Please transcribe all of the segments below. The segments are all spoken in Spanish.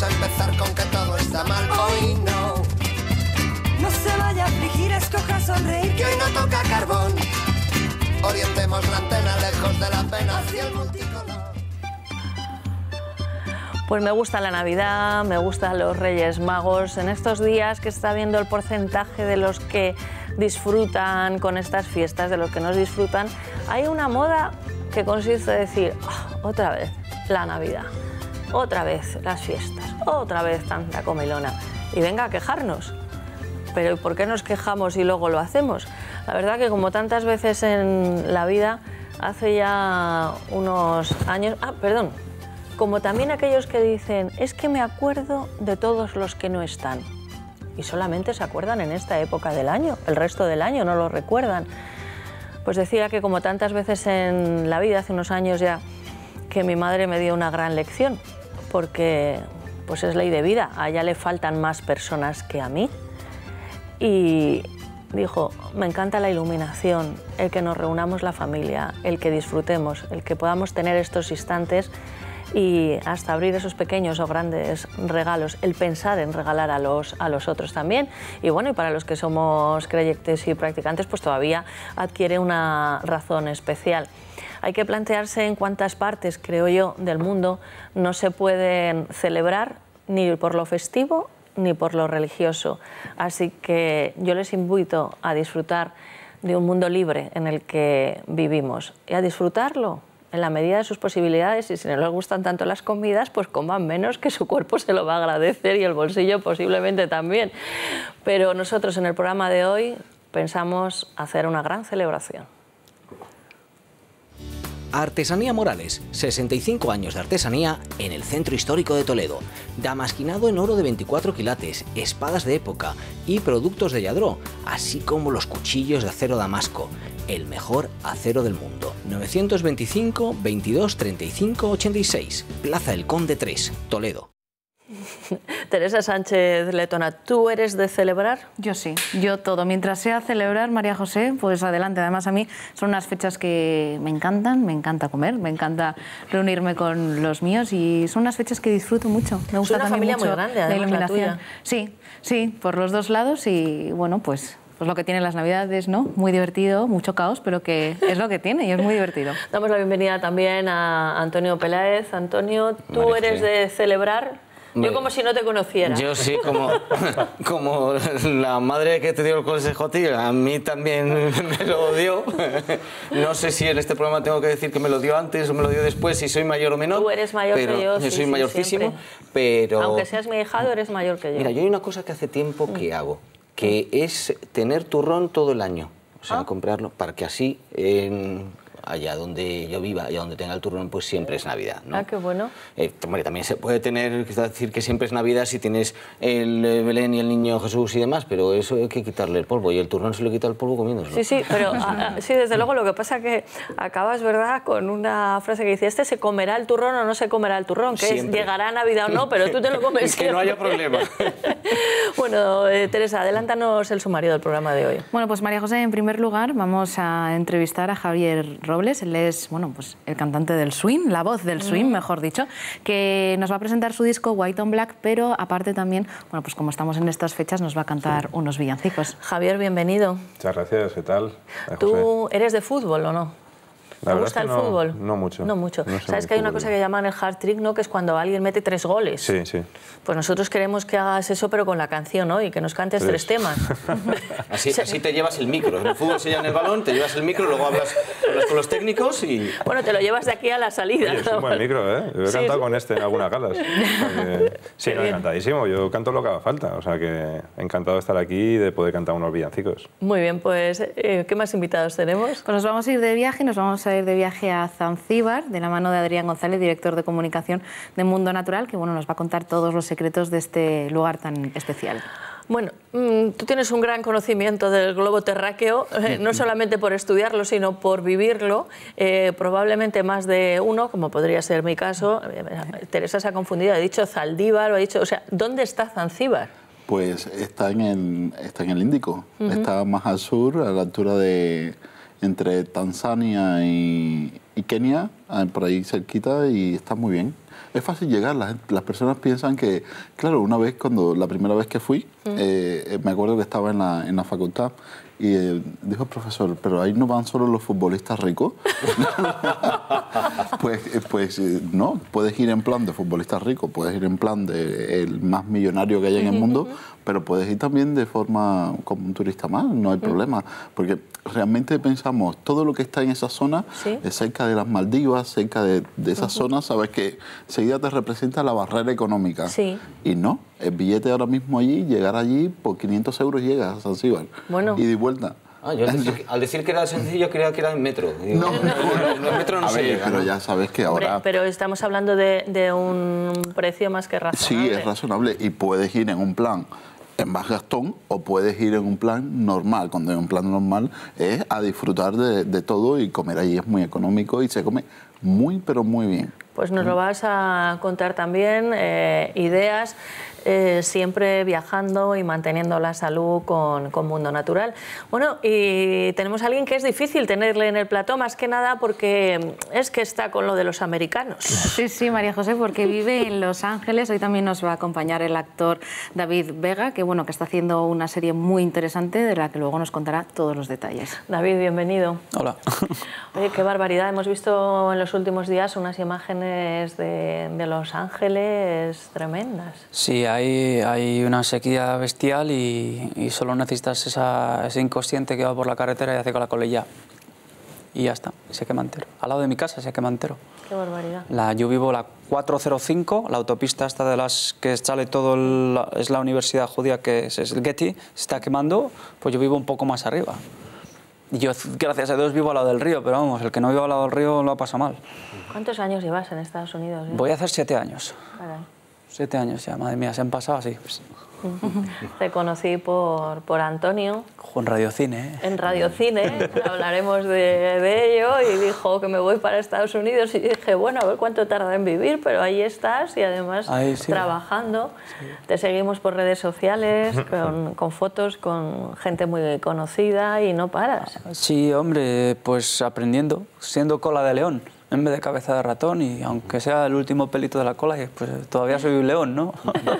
a empezar con que todo está mal. Hoy no. No se vaya a afligir, escoja sonreír, que hoy no toca carbón. Orientemos la antena lejos de la pena hacia el multicolor. Pues me gusta la Navidad, me gustan los Reyes Magos. En estos días que está viendo el porcentaje de los que disfrutan con estas fiestas, de los que no disfrutan, hay una moda que consiste en decir, oh, otra vez la Navidad, otra vez las fiestas, otra vez tanta comilona. Y venga a quejarnos. Pero ¿por qué nos quejamos y luego lo hacemos? La verdad que como tantas veces en la vida, hace ya unos años... como también aquellos que dicen, es que me acuerdo de todos los que no están. Y solamente se acuerdan en esta época del año, el resto del año no lo recuerdan. Pues decía que como tantas veces en la vida, hace unos años ya, que mi madre me dio una gran lección, porque pues es ley de vida, a ella le faltan más personas que a mí. Y dijo, me encanta la iluminación, el que nos reunamos la familia, el que disfrutemos, el que podamos tener estos instantes y hasta abrir esos pequeños o grandes regalos, el pensar en regalar a los otros también. Y bueno, y para los que somos creyentes y practicantes, pues todavía adquiere una razón especial. Hay que plantearse en cuántas partes, creo yo, del mundo no se pueden celebrar ni por lo festivo ni por lo religioso. Así que yo les invito a disfrutar de un mundo libre en el que vivimos y a disfrutarlo en la medida de sus posibilidades, y si no les gustan tanto las comidas, pues coman menos, que su cuerpo se lo va a agradecer y el bolsillo posiblemente también. Pero nosotros en el programa de hoy pensamos hacer una gran celebración. Artesanía Morales, 65 años de artesanía en el Centro Histórico de Toledo. Damasquinado en oro de 24 quilates, espadas de época y productos de Lladró, así como los cuchillos de acero damasco. El mejor acero del mundo. 925 22 35 86, Plaza El Conde 3, Toledo. Teresa Sánchez Letona, ¿tú eres de celebrar? Yo sí, yo todo. Mientras sea celebrar, María José, pues adelante. Además, a mí son unas fechas que me encanta comer, me encanta reunirme con los míos y son unas fechas que disfruto mucho. Me gusta una también familia mucho muy grande, además, la iluminación. la tuya. Sí, sí, por los dos lados y bueno, pues lo que tienen las Navidades, ¿no? Muy divertido, mucho caos, pero que es lo que tiene y es muy divertido. Damos la bienvenida también a Antonio Peláez. Antonio, ¿tú eres de celebrar? Yo como si no te conociera. Yo sí, como la madre que te dio el consejo a ti, a mí también me lo dio. No sé si en este programa tengo que decir que me lo dio antes o me lo dio después, si soy mayor o menor. Tú eres mayor que yo, sí, soy mayorcísimo, siempre. pero... Aunque seas mi ahijado, eres mayor que yo. Mira, yo hay una cosa que hace tiempo que hago, que es tener turrón todo el año. O sea, comprarlo para que así... allá donde yo viva y donde tenga el turrón, pues siempre es Navidad, ¿no? Ah, qué bueno. Hombre, también se puede tener, es decir que siempre es Navidad si tienes el Belén y el Niño Jesús y demás, pero eso hay que quitarle el polvo y el turrón se le quita el polvo comiéndoselo. Sí, sí, pero sí, desde luego lo que pasa es que acabas, ¿verdad?, con una frase que dice, este se comerá el turrón o no se comerá el turrón, que es, llegará Navidad o no, pero tú te lo comes siempre. Que no haya problema. Bueno, Teresa, adelántanos el sumario del programa de hoy. Bueno, pues María José, en primer lugar vamos a entrevistar a Javier Robles. Él es, bueno, pues el cantante del swing, la voz del swing, mejor dicho, que nos va a presentar su disco White on Black, pero aparte también, bueno, pues como estamos en estas fechas, nos va a cantar unos villancicos. Javier, bienvenido. Muchas gracias, ¿qué tal? ¿Tú eres de fútbol o no? ¿Te gusta el fútbol? No mucho. No mucho. No ¿Sabes que hay una cosa que llaman el hat trick, ¿no? Que es cuando alguien mete 3 goles. Sí, sí. Pues nosotros queremos que hagas eso, pero con la canción, ¿no? Y que nos cantes 3 temas. Así te llevas el micro. En el fútbol se lleva el balón, te llevas el micro, luego hablas con los técnicos y... Bueno, te lo llevas de aquí a la salida. Oye, es un buen micro, ¿eh? Yo he cantado con este en algunas galas. O sea que, sí, no, encantadísimo. Yo canto lo que haga falta. O sea que encantado de estar aquí y de poder cantar unos villancicos. Muy bien, pues ¿qué más invitados tenemos? Pues nos vamos a ir de viaje a Zanzíbar, de la mano de Adrián González, director de comunicación de Mundo Natural, que bueno, nos va a contar todos los secretos de este lugar tan especial. Bueno, tú tienes un gran conocimiento del globo terráqueo, no solamente por estudiarlo, sino por vivirlo, probablemente más de uno, como podría ser mi caso. Teresa se ha confundido, ha dicho Zaldívar, o ha dicho, o sea, ¿dónde está Zanzíbar? Pues está en el Índico, está más al sur, a la altura de entre Tanzania y y Kenia, por ahí cerquita, y está muy bien. Es fácil llegar, las personas piensan que, claro, la primera vez que fui, me acuerdo que estaba en la facultad y dijo el profesor, pero ahí no van solo los futbolistas ricos. pues no, puedes ir en plan de futbolista rico, puedes ir en plan de el más millonario que hay en el mundo, pero puedes ir también de forma como un turista más, no hay problema, porque realmente pensamos, todo lo que está en esa zona, cerca de las Maldivas, cerca de esa zona, sabes que enseguida te representa la barrera económica. Sí. Y no, el billete ahora mismo allí, llegar allí, por 500 euros llegas a Zanzíbar. Bueno. Y de vuelta. Yo al decir que era sencillo, creía que era en metro. Digo, no, en metro no se llega. Pero ya sabes que ahora... Pero estamos hablando de un precio más que razonable. Sí, es razonable. Y puedes ir en un plan en más gastón o puedes ir en un plan normal. Cuando en un plan normal es a disfrutar de todo y comer allí es muy económico y se come muy, pero muy bien. Pues nos lo vas a contar también, ideas, siempre viajando y manteniendo la salud con Mundo Natural. Bueno, y tenemos a alguien que es difícil tenerle en el plató, más que nada porque es que está con lo de los americanos. Sí, María José, porque vive en Los Ángeles. Hoy también nos va a acompañar el actor David Vega, que está haciendo una serie muy interesante de la que luego nos contará todos los detalles. David, bienvenido. Hola. Oye, qué barbaridad. Hemos visto en los últimos días unas imágenes de Los Ángeles tremendas. Sí, hay una sequía bestial y solo necesitas ese inconsciente que va por la carretera y hace con la colilla. Y ya está, se quema entero. Al lado de mi casa se quema entero. Qué barbaridad. Yo vivo la 405, la autopista esta de las que sale todo, es la universidad judía que es el Getty, se está quemando, pues yo vivo un poco más arriba. Yo, gracias a Dios, vivo al lado del río, pero vamos, el que no vive al lado del río lo ha pasado mal. ¿Cuántos años llevas en Estados Unidos? Voy a hacer 7 años. Caray. 7 años ya, madre mía, se han pasado así. Te conocí por Antonio. En Radiocine. En Radiocine, hablaremos de ello, y dijo que me voy para Estados Unidos y dije, bueno, a ver cuánto tarda en vivir, pero ahí estás y además trabajando. Sí. Te seguimos por redes sociales, con fotos, con gente muy conocida y no paras. Sí, hombre, pues aprendiendo, siendo cola de león en vez de cabeza de ratón, y aunque sea el último pelito de la cola, pues todavía soy un león, ¿no?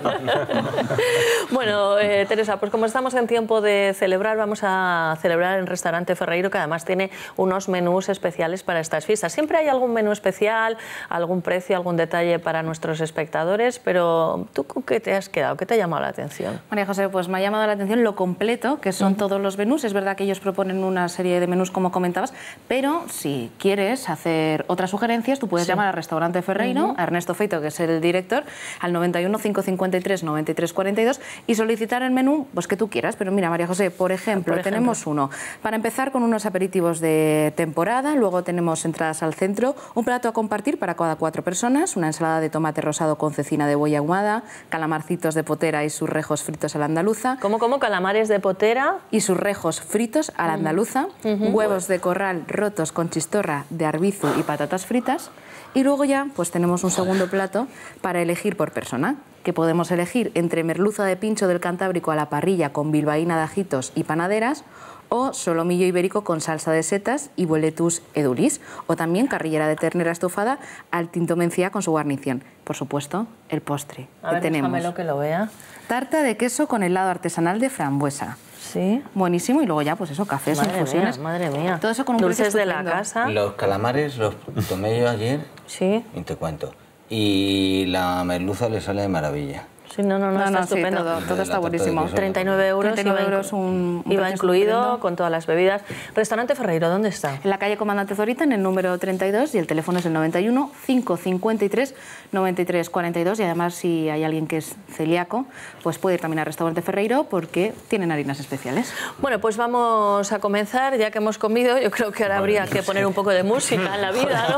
Bueno, Teresa, pues como estamos en tiempo de celebrar, vamos a celebrar en Restaurante Ferreiro, que además tiene unos menús especiales para estas fiestas. Siempre hay algún menú especial, algún precio, algún detalle para nuestros espectadores, pero ¿tú con qué te has quedado? ¿Qué te ha llamado la atención? María José, pues me ha llamado la atención lo completo que son todos los menús. Es verdad que ellos proponen una serie de menús, como comentabas, pero si quieres hacer otras sugerencias, tú puedes llamar al Restaurante Ferreiro, a Ernesto Feito, que es el director, al 91 553 93 42 y solicitar el menú pues, que tú quieras. Pero mira, María José, por ejemplo, tenemos uno. Para empezar, con unos aperitivos de temporada, luego tenemos entradas al centro, un plato a compartir para cada 4 personas, una ensalada de tomate rosado con cecina de buey ahumada, calamarcitos de potera y sus rejos fritos a la andaluza. ¿Cómo? Calamares de potera y sus rejos fritos a la andaluza, huevos de corral rotos con chistorra de arbizu y patatas fritas, y luego ya pues tenemos un segundo plato para elegir por persona, que podemos elegir entre merluza de pincho del Cantábrico a la parrilla con bilbaína de ajitos y panaderas, o solomillo ibérico con salsa de setas y boletus edulis, o también carrillera de ternera estofada al tinto mencía con su guarnición. Por supuesto, el postre. A ver, tenemos déjamelo que lo vea. Tarta de queso con helado artesanal de frambuesa. Sí. Buenísimo. Y luego ya, pues eso, cafés, infusiones. Madre mía. Todo eso con un dulces precio de la casa. Los calamares los tomé yo ayer. Sí. Y te cuento. Y la merluza le sale de maravilla. Sí, no, está estupendo. Sí, todo está buenísimo. 39 euros. 39 euros iba incluido con todas las bebidas. Restaurante Ferreiro, ¿dónde está? En la calle Comandante Zorita, en el número 32, y el teléfono es el 91 553 93 42. Y además, si hay alguien que es celíaco, pues puede ir también al Restaurante Ferreiro porque tienen harinas especiales. Bueno, pues vamos a comenzar. Ya que hemos comido, yo creo que ahora habría que poner un poco de música en la vida,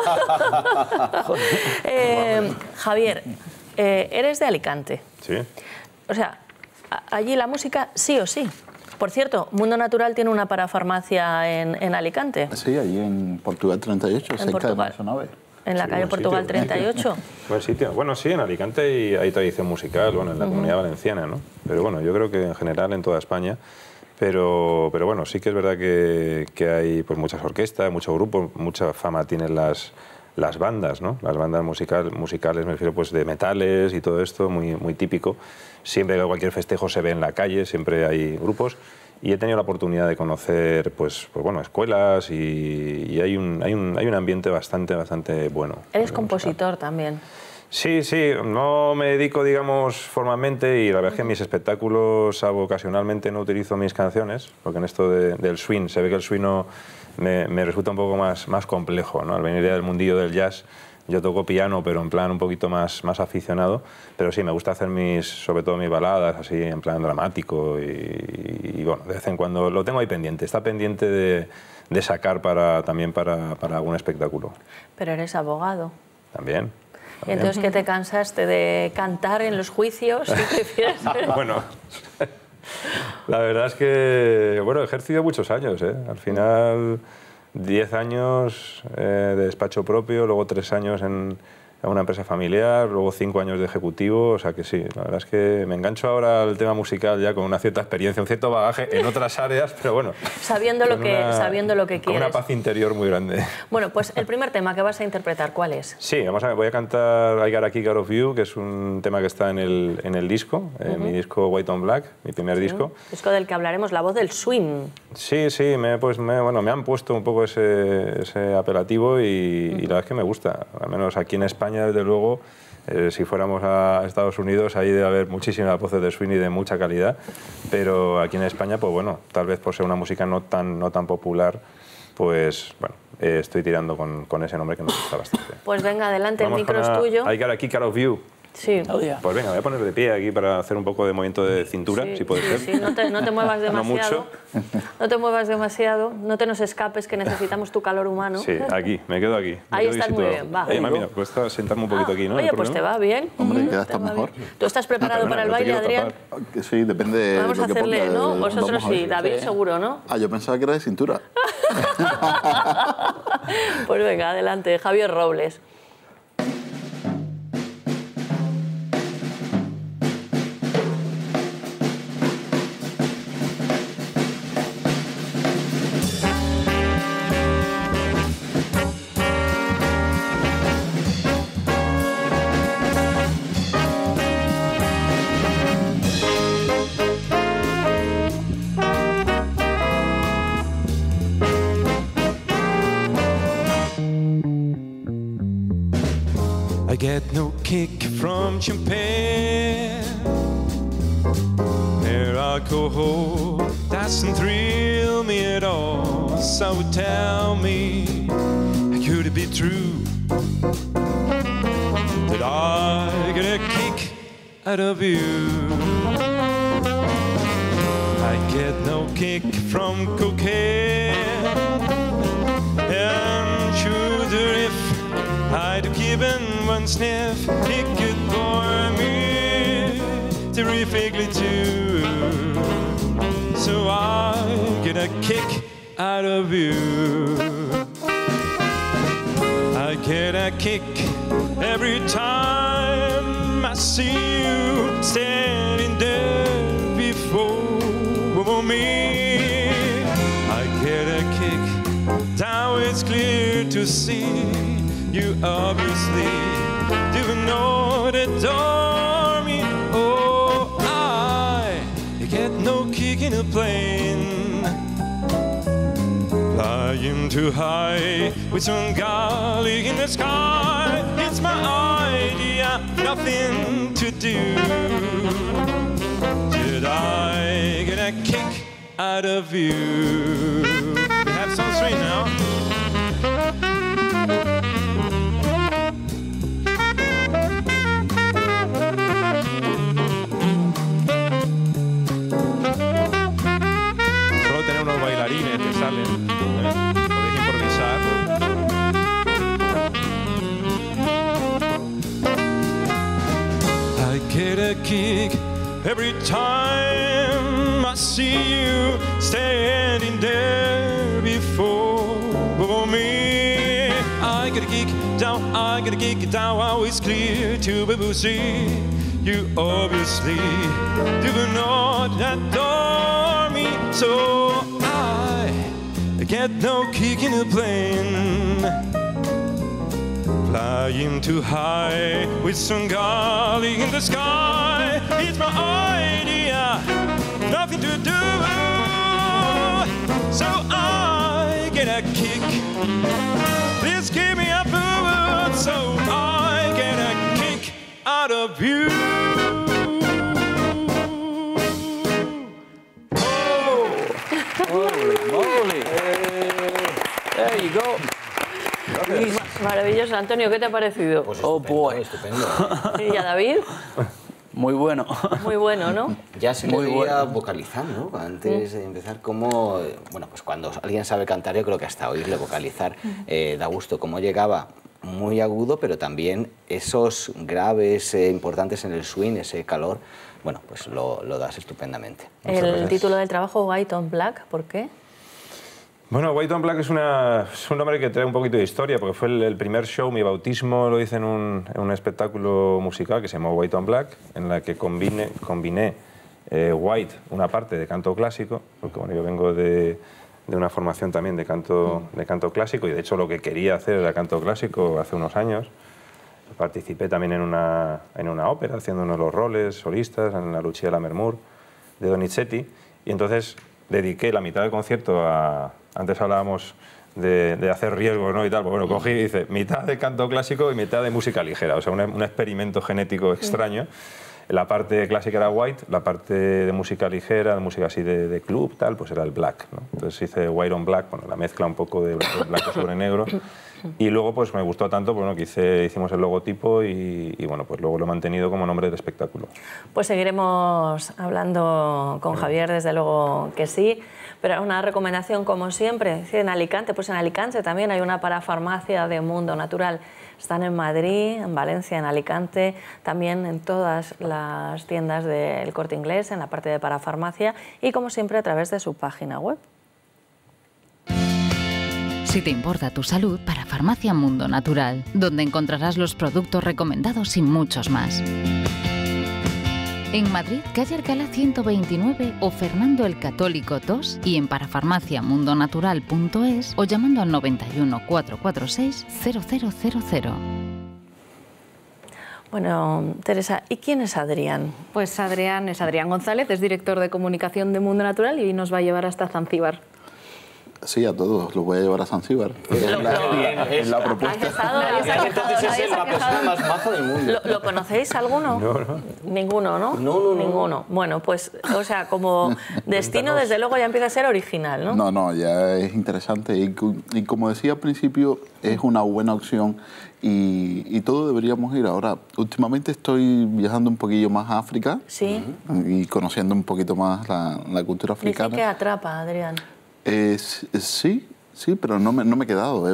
¿no? Javier, eres de Alicante. Sí. O sea, allí la música sí o sí. Por cierto, Mundo Natural tiene una parafarmacia en Alicante. Sí, allí en Portugal 38, cerca de Maisonave. En la calle Portugal 38. Buen sitio. Bueno, sí, en Alicante hay tradición musical, bueno, en la Comunidad Valenciana, ¿no? Pero bueno, yo creo que en general en toda España Pero bueno, sí que es verdad que hay pues, muchas orquestas, muchos grupos, mucha fama tienen las bandas, ¿no? Las bandas musicales, me refiero pues de metales y todo esto, muy típico. Siempre que cualquier festejo se ve en la calle, siempre hay grupos. Y he tenido la oportunidad de conocer pues bueno, escuelas y hay un ambiente bastante bueno. Eres compositor también. Sí, no me dedico, digamos, formalmente y la verdad es que en mis espectáculos ocasionalmente no utilizo mis canciones, porque en esto del swing, se ve que el swing me resulta un poco más complejo, ¿no? Al venir del mundillo del jazz, yo toco piano, pero en plan un poquito más aficionado, pero sí, me gusta hacer sobre todo mis baladas, así en plan dramático y bueno, de vez en cuando lo tengo ahí pendiente, está pendiente de sacar también para algún espectáculo. Pero eres abogado. También. ¿Y entonces qué te cansaste de cantar en los juicios? Bueno, la verdad es que, bueno, he ejercido muchos años, ¿eh? Al final 10 años de despacho propio, luego 3 años en una empresa familiar, luego 5 años de ejecutivo, o sea que sí, la verdad es que me engancho ahora al tema musical ya con una cierta experiencia, un cierto bagaje en otras áreas, pero bueno. Sabiendo lo que quieres. Con una paz interior muy grande. Bueno, pues el primer tema que vas a interpretar, ¿cuál es? Sí, voy a cantar I Got a Kick Out of You, que es un tema que está en el disco, mi disco White on Black, mi primer disco. Disco del que hablaremos, la voz del swing. Sí, me han puesto un poco ese apelativo y la verdad es que me gusta, al menos aquí en España, desde luego, si fuéramos a Estados Unidos, ahí debe haber muchísimas voces de swing y de mucha calidad, pero aquí en España, pues bueno, tal vez por ser una música no tan popular, pues bueno, estoy tirando con ese nombre que nos gusta bastante. Pues venga, adelante, el micro es tuyo. I Got a Kick Out of You. Sí. Pues venga, voy a poner de pie aquí para hacer un poco de movimiento de cintura, si puede ser. Sí, no te muevas demasiado. No mucho. No te muevas demasiado, no te nos escapes, que necesitamos tu calor humano. Sí, aquí, me quedo aquí. Ahí estás muy bien, va. Mira, cuesta sentarme un poquito aquí, ¿no? Oye, pues te va bien. Hombre, queda hasta mejor. ¿Tú estás preparado para el baile, Adrián? Sí, depende de Vamos a hacerle, ¿no? Vosotros sí, David seguro, ¿no? Yo pensaba que era de cintura. Pues venga, adelante, Javier Robles. I get no kick from champagne. Their alcohol doesn't thrill me at all. So tell me, could it be true that I get a kick out of you? I get no kick from cocaine and sugar. If I'd given one sniff, it could bore me terrifically too. So I get a kick out of you. I get a kick every time I see you standing there before me. I get a kick, now it's clear to see. You obviously do not adore me. Oh, I get no kick in a plane, flying too high with some garlic in the sky. It's my idea, nothing to do. Did I get a kick out of you? We have some swing now. Bailarines que salen, podéis improvisar. I get a kick every time I see you standing there before me. I get a kick down, I get a kick down. How it's clear to see you obviously do not adore me. So I get no kick in the plane, flying too high with some garlic in the sky. It's my idea, nothing to do. So I get a kick. Please give me a boo. So I get a kick out of you. There you go. Maravilloso. Antonio, ¿qué te ha parecido? Pues Oh, estupendo, boy. estupendo. ¿Y a David? Muy bueno. Muy bueno, ¿no? Ya se le Muy veía bueno. vocalizando, ¿no? Antes de empezar, como... Bueno, pues cuando alguien sabe cantar, yo creo que hasta oírle vocalizar da gusto. Cómo llegaba muy agudo, pero también esos graves importantes en el swing, ese calor, bueno, pues lo das estupendamente. Muchas El gracias. título del trabajo, White on Black, ¿por qué? Bueno, White on Black es un nombre que trae un poquito de historia, porque fue el primer show, mi bautismo lo hice en un espectáculo musical que se llamó White on Black, en la que combiné White, una parte de canto clásico, porque bueno, yo vengo de una formación también de canto clásico, y de hecho lo que quería hacer era canto clásico hace unos años. Participé también en una ópera, haciendo uno de los roles solistas, en la Lucia Lammermoor de Donizetti, y entonces dediqué la mitad del concierto a... Antes hablábamos de hacer riesgos, ¿no? Y tal, pues bueno, cogí y hice mitad de canto clásico y mitad de música ligera, o sea, un experimento genético extraño. La parte clásica era White, la parte de música ligera, de música así de club, tal, pues era el Black, ¿no? Entonces hice White on Black, bueno, la mezcla un poco de blanco sobre negro. Y luego pues me gustó tanto, bueno, que hicimos el logotipo y bueno, pues luego lo he mantenido como nombre del espectáculo. Pues seguiremos hablando con Javier, desde luego que sí, pero una recomendación como siempre, en Alicante, pues en Alicante también hay una parafarmacia de Mundo Natural. Están en Madrid, en Valencia, en Alicante, también en todas las tiendas del Corte Inglés, en la parte de parafarmacia y como siempre a través de su página web. Si te importa tu salud, Parafarmacia Mundo Natural, donde encontrarás los productos recomendados y muchos más. En Madrid, calle Alcalá 129 o Fernando el Católico 2 y en parafarmaciamundonatural.es o llamando al 91 446 0000. Bueno, Teresa, ¿y quién es Adrián? Pues Adrián es Adrián González, es director de comunicación de Mundo Natural y nos va a llevar hasta Zanzíbar. Sí, a todos los voy a llevar a Zanzíbar. Es la propuesta. Entonces es la persona más maja del mundo. ¿Lo conocéis alguno? No, no. Ninguno, ¿no? No. Ninguno. Bueno, pues, o sea, como destino, desde luego ya empieza a ser original, ¿no? No, ya es interesante. Y como decía al principio, es una buena opción y todos deberíamos ir. Ahora, últimamente estoy viajando un poquillo más a África. Sí. Y conociendo un poquito más la cultura africana. Dice que atrapa, Adrián. Sí, pero no me he quedado.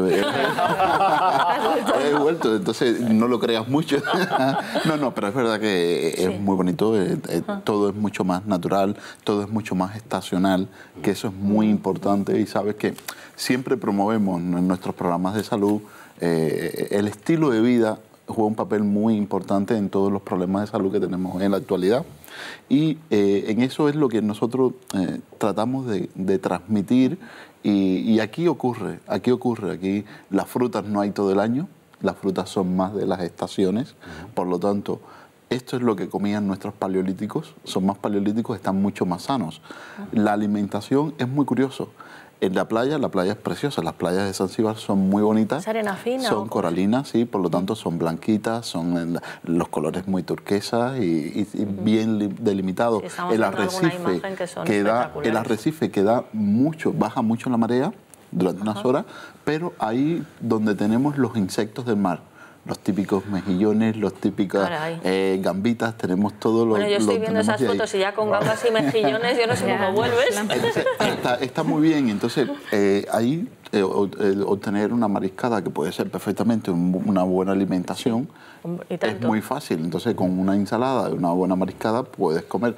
He vuelto, entonces no lo creas mucho. No, pero es verdad que es muy bonito. Todo es mucho más natural, todo es mucho más estacional, que eso es muy importante. Y sabes que siempre promovemos en nuestros programas de salud el estilo de vida juega un papel muy importante en todos los problemas de salud que tenemos en la actualidad. Y en eso es lo que nosotros tratamos de transmitir y aquí ocurre, aquí las frutas no hay todo el año, las frutas son más de las estaciones, por lo tanto, esto es lo que comían nuestros paleolíticos, son más paleolíticos, están mucho más sanos. La alimentación es muy curioso. En la playa es preciosa, las playas de Zanzíbar son muy bonitas. ¿Es arena fina? Son coralinas, sí, por lo tanto son blanquitas, son los colores muy turquesas y bien delimitados. Sí, el arrecife que da mucho, baja mucho la marea durante unas horas, pero ahí donde tenemos los insectos del mar. Los típicos mejillones, los típicos gambitas, tenemos todo lo... Bueno, yo estoy viendo esas fotos y ya con gambas y mejillones, yo no sé cómo vuelves. Entonces, está muy bien, entonces ahí obtener una mariscada que puede ser perfectamente una buena alimentación es muy fácil. Entonces con una ensalada y una buena mariscada puedes comer.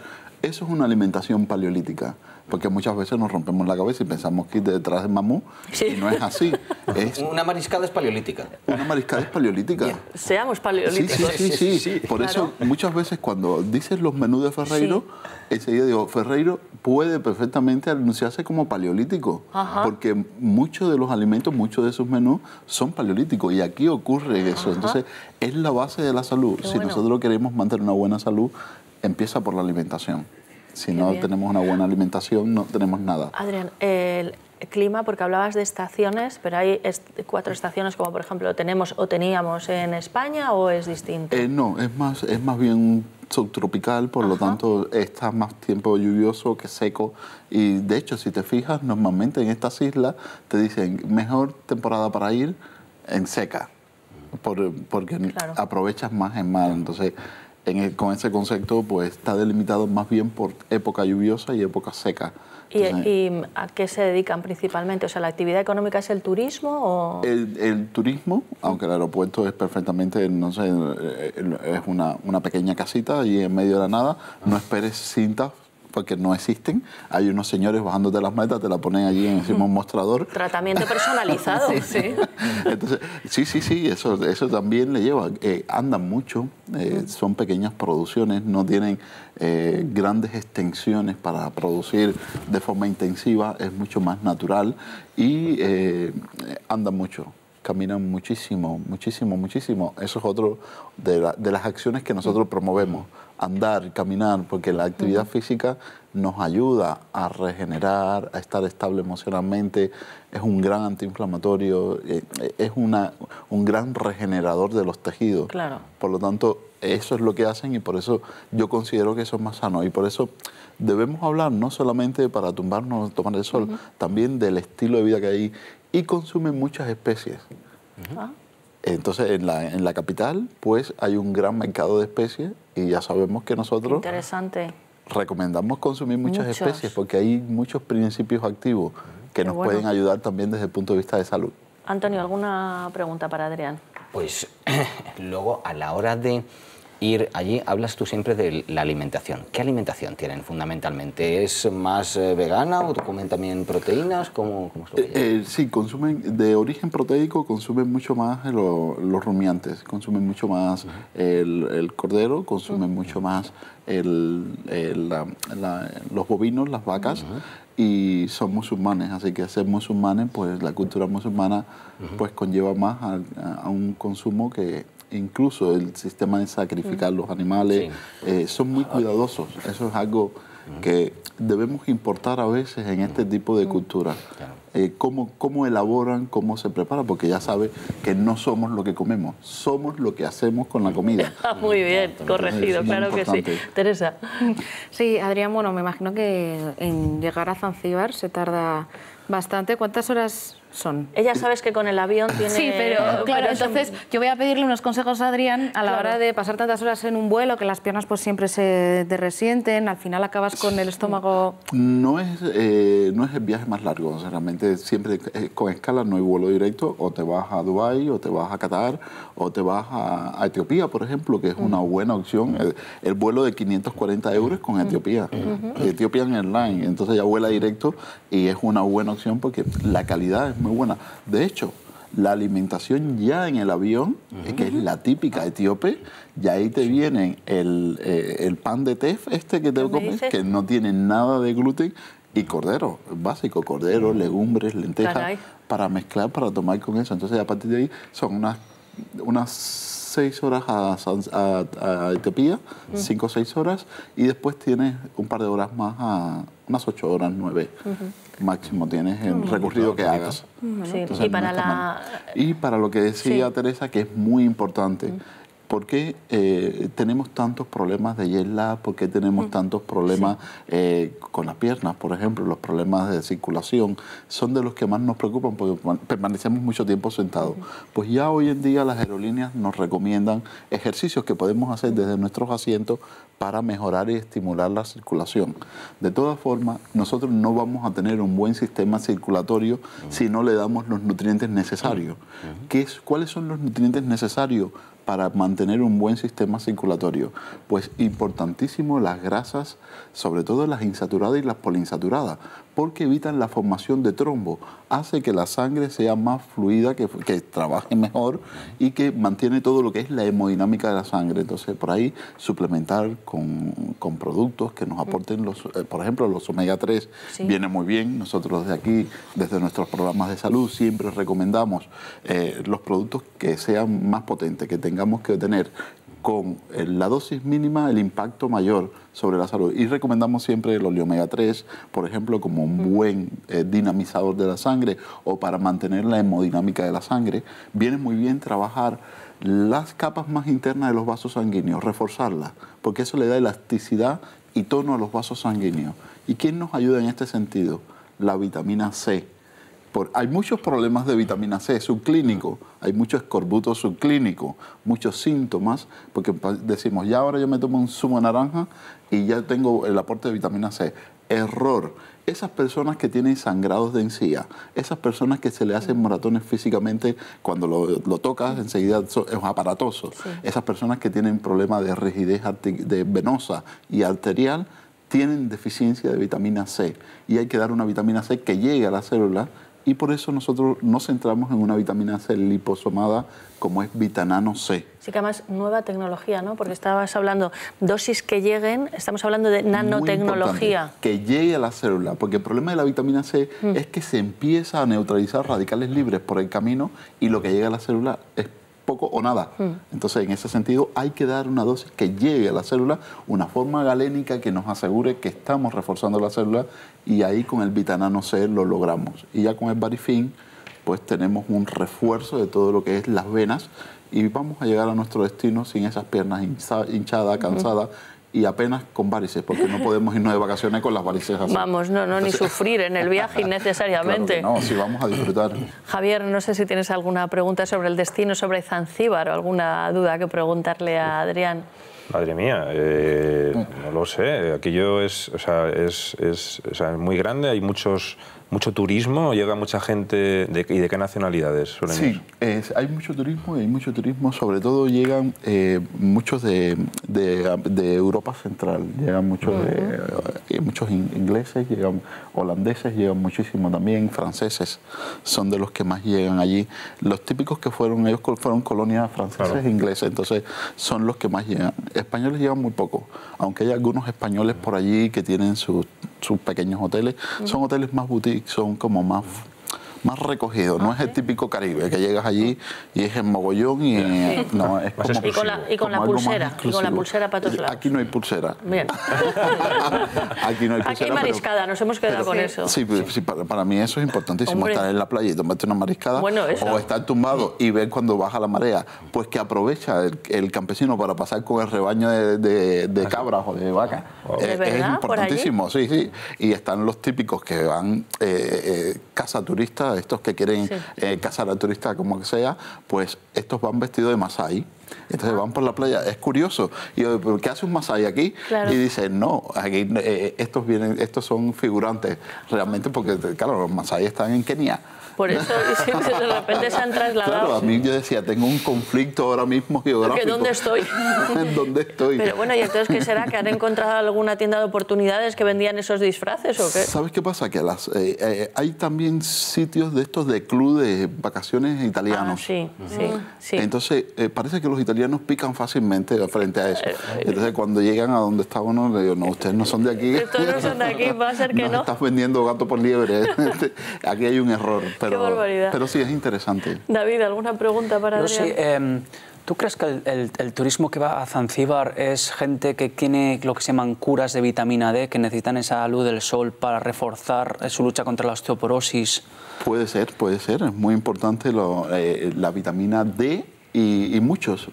Eso es una alimentación paleolítica, porque muchas veces nos rompemos la cabeza y pensamos que detrás del mamut, y no es así. Una mariscada es paleolítica. Una mariscada es paleolítica. Seamos paleolíticos. Sí. Por eso muchas veces cuando dices los menús de Ferreiro, enseguida digo, Ferreiro puede perfectamente anunciarse como paleolítico, porque muchos de los alimentos, muchos de sus menús son paleolíticos, y aquí ocurre eso. Entonces, es la base de la salud. Si nosotros queremos mantener una buena salud, empieza por la alimentación. Si no tenemos una buena alimentación, no tenemos nada. Adrián, el clima, porque hablabas de estaciones, pero hay 4 estaciones como por ejemplo tenemos o teníamos en España, ¿o es distinto? No, es más bien subtropical, por lo tanto está más tiempo lluvioso que seco, y de hecho si te fijas normalmente en estas islas te dicen mejor temporada para ir en seca, porque aprovechas más en mar. Entonces con ese concepto pues está delimitado más bien por época lluviosa y época seca. ¿Y a qué se dedican principalmente? O sea, ¿la actividad económica es el turismo o...? El turismo, aunque el aeropuerto es perfectamente, no sé, es una pequeña casita allí en medio de la nada. No esperes cintas, porque no existen. Hay unos señores bajándote las maletas, te la ponen allí encima un mostrador. Tratamiento personalizado. Entonces, sí, eso también le lleva. Andan mucho, son pequeñas producciones, no tienen grandes extensiones para producir de forma intensiva, es mucho más natural, y andan mucho. Caminan muchísimo. Eso es otro de las acciones que nosotros promovemos. Andar, caminar, porque la actividad física nos ayuda a regenerar, a estar estable emocionalmente, es un gran antiinflamatorio, es un gran regenerador de los tejidos. Claro. Por lo tanto, eso es lo que hacen, y por eso yo considero que eso es más sano, y por eso debemos hablar no solamente para tumbarnos, tomar el sol, también del estilo de vida que hay, y consumen muchas especies. Entonces, en la capital, pues hay un gran mercado de especies, y ya sabemos que nosotros recomendamos consumir muchas especies, porque hay muchos principios activos que nos pueden ayudar también desde el punto de vista de salud. Antonio, ¿alguna pregunta para Adrián? Pues luego, a la hora de ir allí, hablas tú siempre de la alimentación. ¿Qué alimentación tienen fundamentalmente? ¿Es más vegana o comen también proteínas? ¿Cómo sí, consumen de origen proteico, consumen mucho más los rumiantes, consumen mucho más el cordero, consumen mucho más los bovinos, las vacas, y son musulmanes, así que ser musulmanes, pues la cultura musulmana pues conlleva más a un consumo que incluso el sistema de sacrificar los animales, son muy cuidadosos. Eso es algo que debemos importar a veces en este tipo de cultura. Cómo elaboran, cómo se prepara, porque ya sabe que no somos lo que comemos, somos lo que hacemos con la comida. Muy bien, corregido, claro importante. Que sí. Teresa. Sí, Adrián, bueno, me imagino que en llegar a Zanzíbar se tarda bastante. ¿Cuántas horas son? Ella sabes que con el avión tiene... Sí, pero claro, entonces yo voy a pedirle unos consejos a Adrián a la hora de pasar tantas horas en un vuelo, que las piernas pues siempre se te resienten, al final acabas con el estómago... No es el viaje más largo, o sea, realmente siempre con escala, no hay vuelo directo, o te vas a Dubái, o te vas a Qatar, o te vas a Etiopía, por ejemplo, que es una buena opción. El vuelo de 540 euros con Etiopía, Ethiopian Airlines, entonces ya vuela directo y es una buena opción porque la calidad es muy buena. De hecho, la alimentación ya en el avión, que es la típica etíope, ya ahí te vienen el pan de tef que te comes, que no tiene nada de gluten, y cordero, básico, cordero, legumbres, lentejas, para mezclar, para tomar con eso. Entonces, a partir de ahí son unas 6 horas a Etiopía, 5 o 6 horas, y después tienes un par de horas más, unas 8 horas, 9 máximo tienes el recorrido que hagas. Entonces, y para lo que decía Teresa, que es muy importante, ¿por qué tenemos tantos problemas de jet lag? ¿Por qué tenemos tantos problemas con las piernas, por ejemplo? Los problemas de circulación son de los que más nos preocupan porque permanecemos mucho tiempo sentados. Pues ya hoy en día las aerolíneas nos recomiendan ejercicios que podemos hacer desde nuestros asientos para mejorar y estimular la circulación. De todas formas, nosotros no vamos a tener un buen sistema circulatorio si no le damos los nutrientes necesarios. ¿Cuáles son los nutrientes necesarios para mantener un buen sistema circulatorio. Pues importantísimo las grasas, sobre todo las insaturadas y las poliinsaturadas, porque evitan la formación de trombo, hace que la sangre sea más fluida, que trabaje mejor y que mantiene todo lo que es la hemodinámica de la sangre. Entonces, por ahí suplementar con productos que nos aporten, por ejemplo, los omega 3 viene muy bien. Nosotros desde aquí, desde nuestros programas de salud, siempre recomendamos los productos que sean más potentes, que tengamos que tener con la dosis mínima el impacto mayor sobre la salud. Y recomendamos siempre el omega 3, por ejemplo, como un buen dinamizador de la sangre o para mantener la hemodinámica de la sangre. Viene muy bien trabajar las capas más internas de los vasos sanguíneos, reforzarlas, porque eso le da elasticidad y tono a los vasos sanguíneos. ¿Y quién nos ayuda en este sentido? La vitamina C. Hay muchos problemas de vitamina C subclínico, hay mucho escorbuto subclínico, muchos síntomas, porque decimos, ya ahora yo me tomo un zumo de naranja y ya tengo el aporte de vitamina C. Error. Esas personas que tienen sangrados de encía, esas personas que se le hacen moratones físicamente, cuando lo tocas enseguida es aparatoso. Sí. Esas personas que tienen problemas de rigidez venosa y arterial, tienen deficiencia de vitamina C y hay que dar una vitamina C que llegue a la célula. Y por eso nosotros nos centramos en una vitamina C liposomada como es Vitanano C. Sí, que además nueva tecnología, ¿no? Porque estabas hablando dosis que lleguen, estamos hablando de nanotecnología. Que llegue a la célula, porque el problema de la vitamina C es que se empieza a neutralizar radicales libres por el camino y lo que llega a la célula es poco o nada. Entonces, en ese sentido, hay que dar una dosis que llegue a la célula, una forma galénica que nos asegure que estamos reforzando la célula y ahí con el Vitanano C lo logramos. Y ya con el Barifin, pues tenemos un refuerzo de todo lo que es las venas y vamos a llegar a nuestro destino sin esas piernas hinchadas, cansadas, y apenas con varices, porque no podemos irnos de vacaciones con las varices así. Vamos, ni sufrir en el viaje innecesariamente. Claro que no, sí, vamos a disfrutar. Javier, no sé si tienes alguna pregunta sobre el destino, sobre Zanzíbar, o alguna duda que preguntarle a Adrián. Madre mía, no lo sé. Aquello es muy grande, hay mucho turismo, llega mucha gente. ¿Y de qué nacionalidades suelen ir? Sí, hay mucho turismo y hay mucho turismo, sobre todo llegan muchos de Europa Central, llegan muchos, muchos ingleses, llegan holandeses, llegan muchísimo también, franceses son de los que más llegan allí. Los típicos que ellos fueron colonias francesas e ingleses, entonces son los que más llegan. Españoles llegan muy poco, aunque hay algunos españoles por allí que tienen sus pequeños hoteles, son hoteles más boutique, son como más recogidos, no es el típico Caribe, que llegas allí y es en mogollón y no, es como y con la pulsera para todos lados. Aquí no hay pulsera. Bien. Aquí no hay pulsera. Aquí hay mariscada, nos hemos quedado con eso. Sí, para mí eso es importantísimo, estar en la playa y tomarte una mariscada, o estar tumbado y ver cuando baja la marea, pues que aprovecha el campesino para pasar con el rebaño de cabras o de vacas. Es importantísimo, sí. Y están los típicos que van cazaturistas, estos que quieren cazar al turista como que sea, pues estos van vestidos de masái. Entonces van por la playa. Es curioso. Y yo, ¿pero qué hace un masái aquí? Claro. Y dicen, no, aquí estos son figurantes realmente, porque claro, los masái están en Kenia. Por eso de repente se han trasladado. Claro, a mí yo decía, tengo un conflicto ahora mismo geográfico. ¿Dónde estoy? ¿Dónde estoy? Pero bueno, ¿y entonces qué será? ¿Que han encontrado alguna tienda de oportunidades que vendían esos disfraces o qué? ¿Sabes qué pasa? Que hay también sitios de estos de club de vacaciones italianos. Sí. Entonces, parece que los italianos pican fácilmente frente a eso. Entonces, cuando llegan a donde está uno, le digo, no, ustedes no son de aquí. Estos no son de aquí, va a ser que no. Estás vendiendo gato por liebre. Aquí hay un error. Qué barbaridad. Pero sí, es interesante. David, ¿alguna pregunta para Adrián? Sí, ¿tú crees que el turismo que va a Zanzíbar es gente que tiene lo que se llaman curas de vitamina D, que necesitan esa luz del sol para reforzar su lucha contra la osteoporosis? Puede ser. Es muy importante la vitamina D y muchos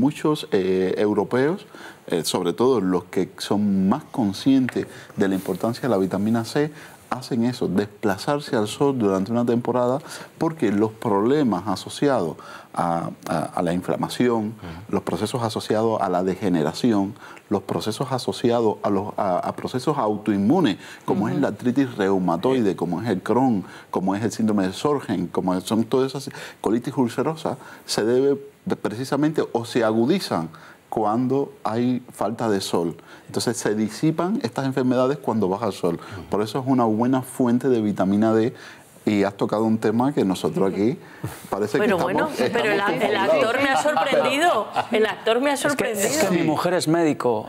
europeos, sobre todo los que son más conscientes de la importancia de la vitamina C, hacen eso, desplazarse al sol durante una temporada, porque los problemas asociados a la inflamación, los procesos asociados a la degeneración, los procesos asociados a procesos autoinmunes, como es la artritis reumatoide, como es el Crohn, como es el síndrome de Sjögren, como son todas esas colitis ulcerosas, se debe precisamente o se agudizan cuando hay falta de sol. Entonces se disipan estas enfermedades cuando baja el sol. Por eso es una buena fuente de vitamina D. Y has tocado un tema que nosotros aquí parece que estamos... Pero el actor me ha sorprendido. El actor me ha sorprendido. Es que mi mujer es médico.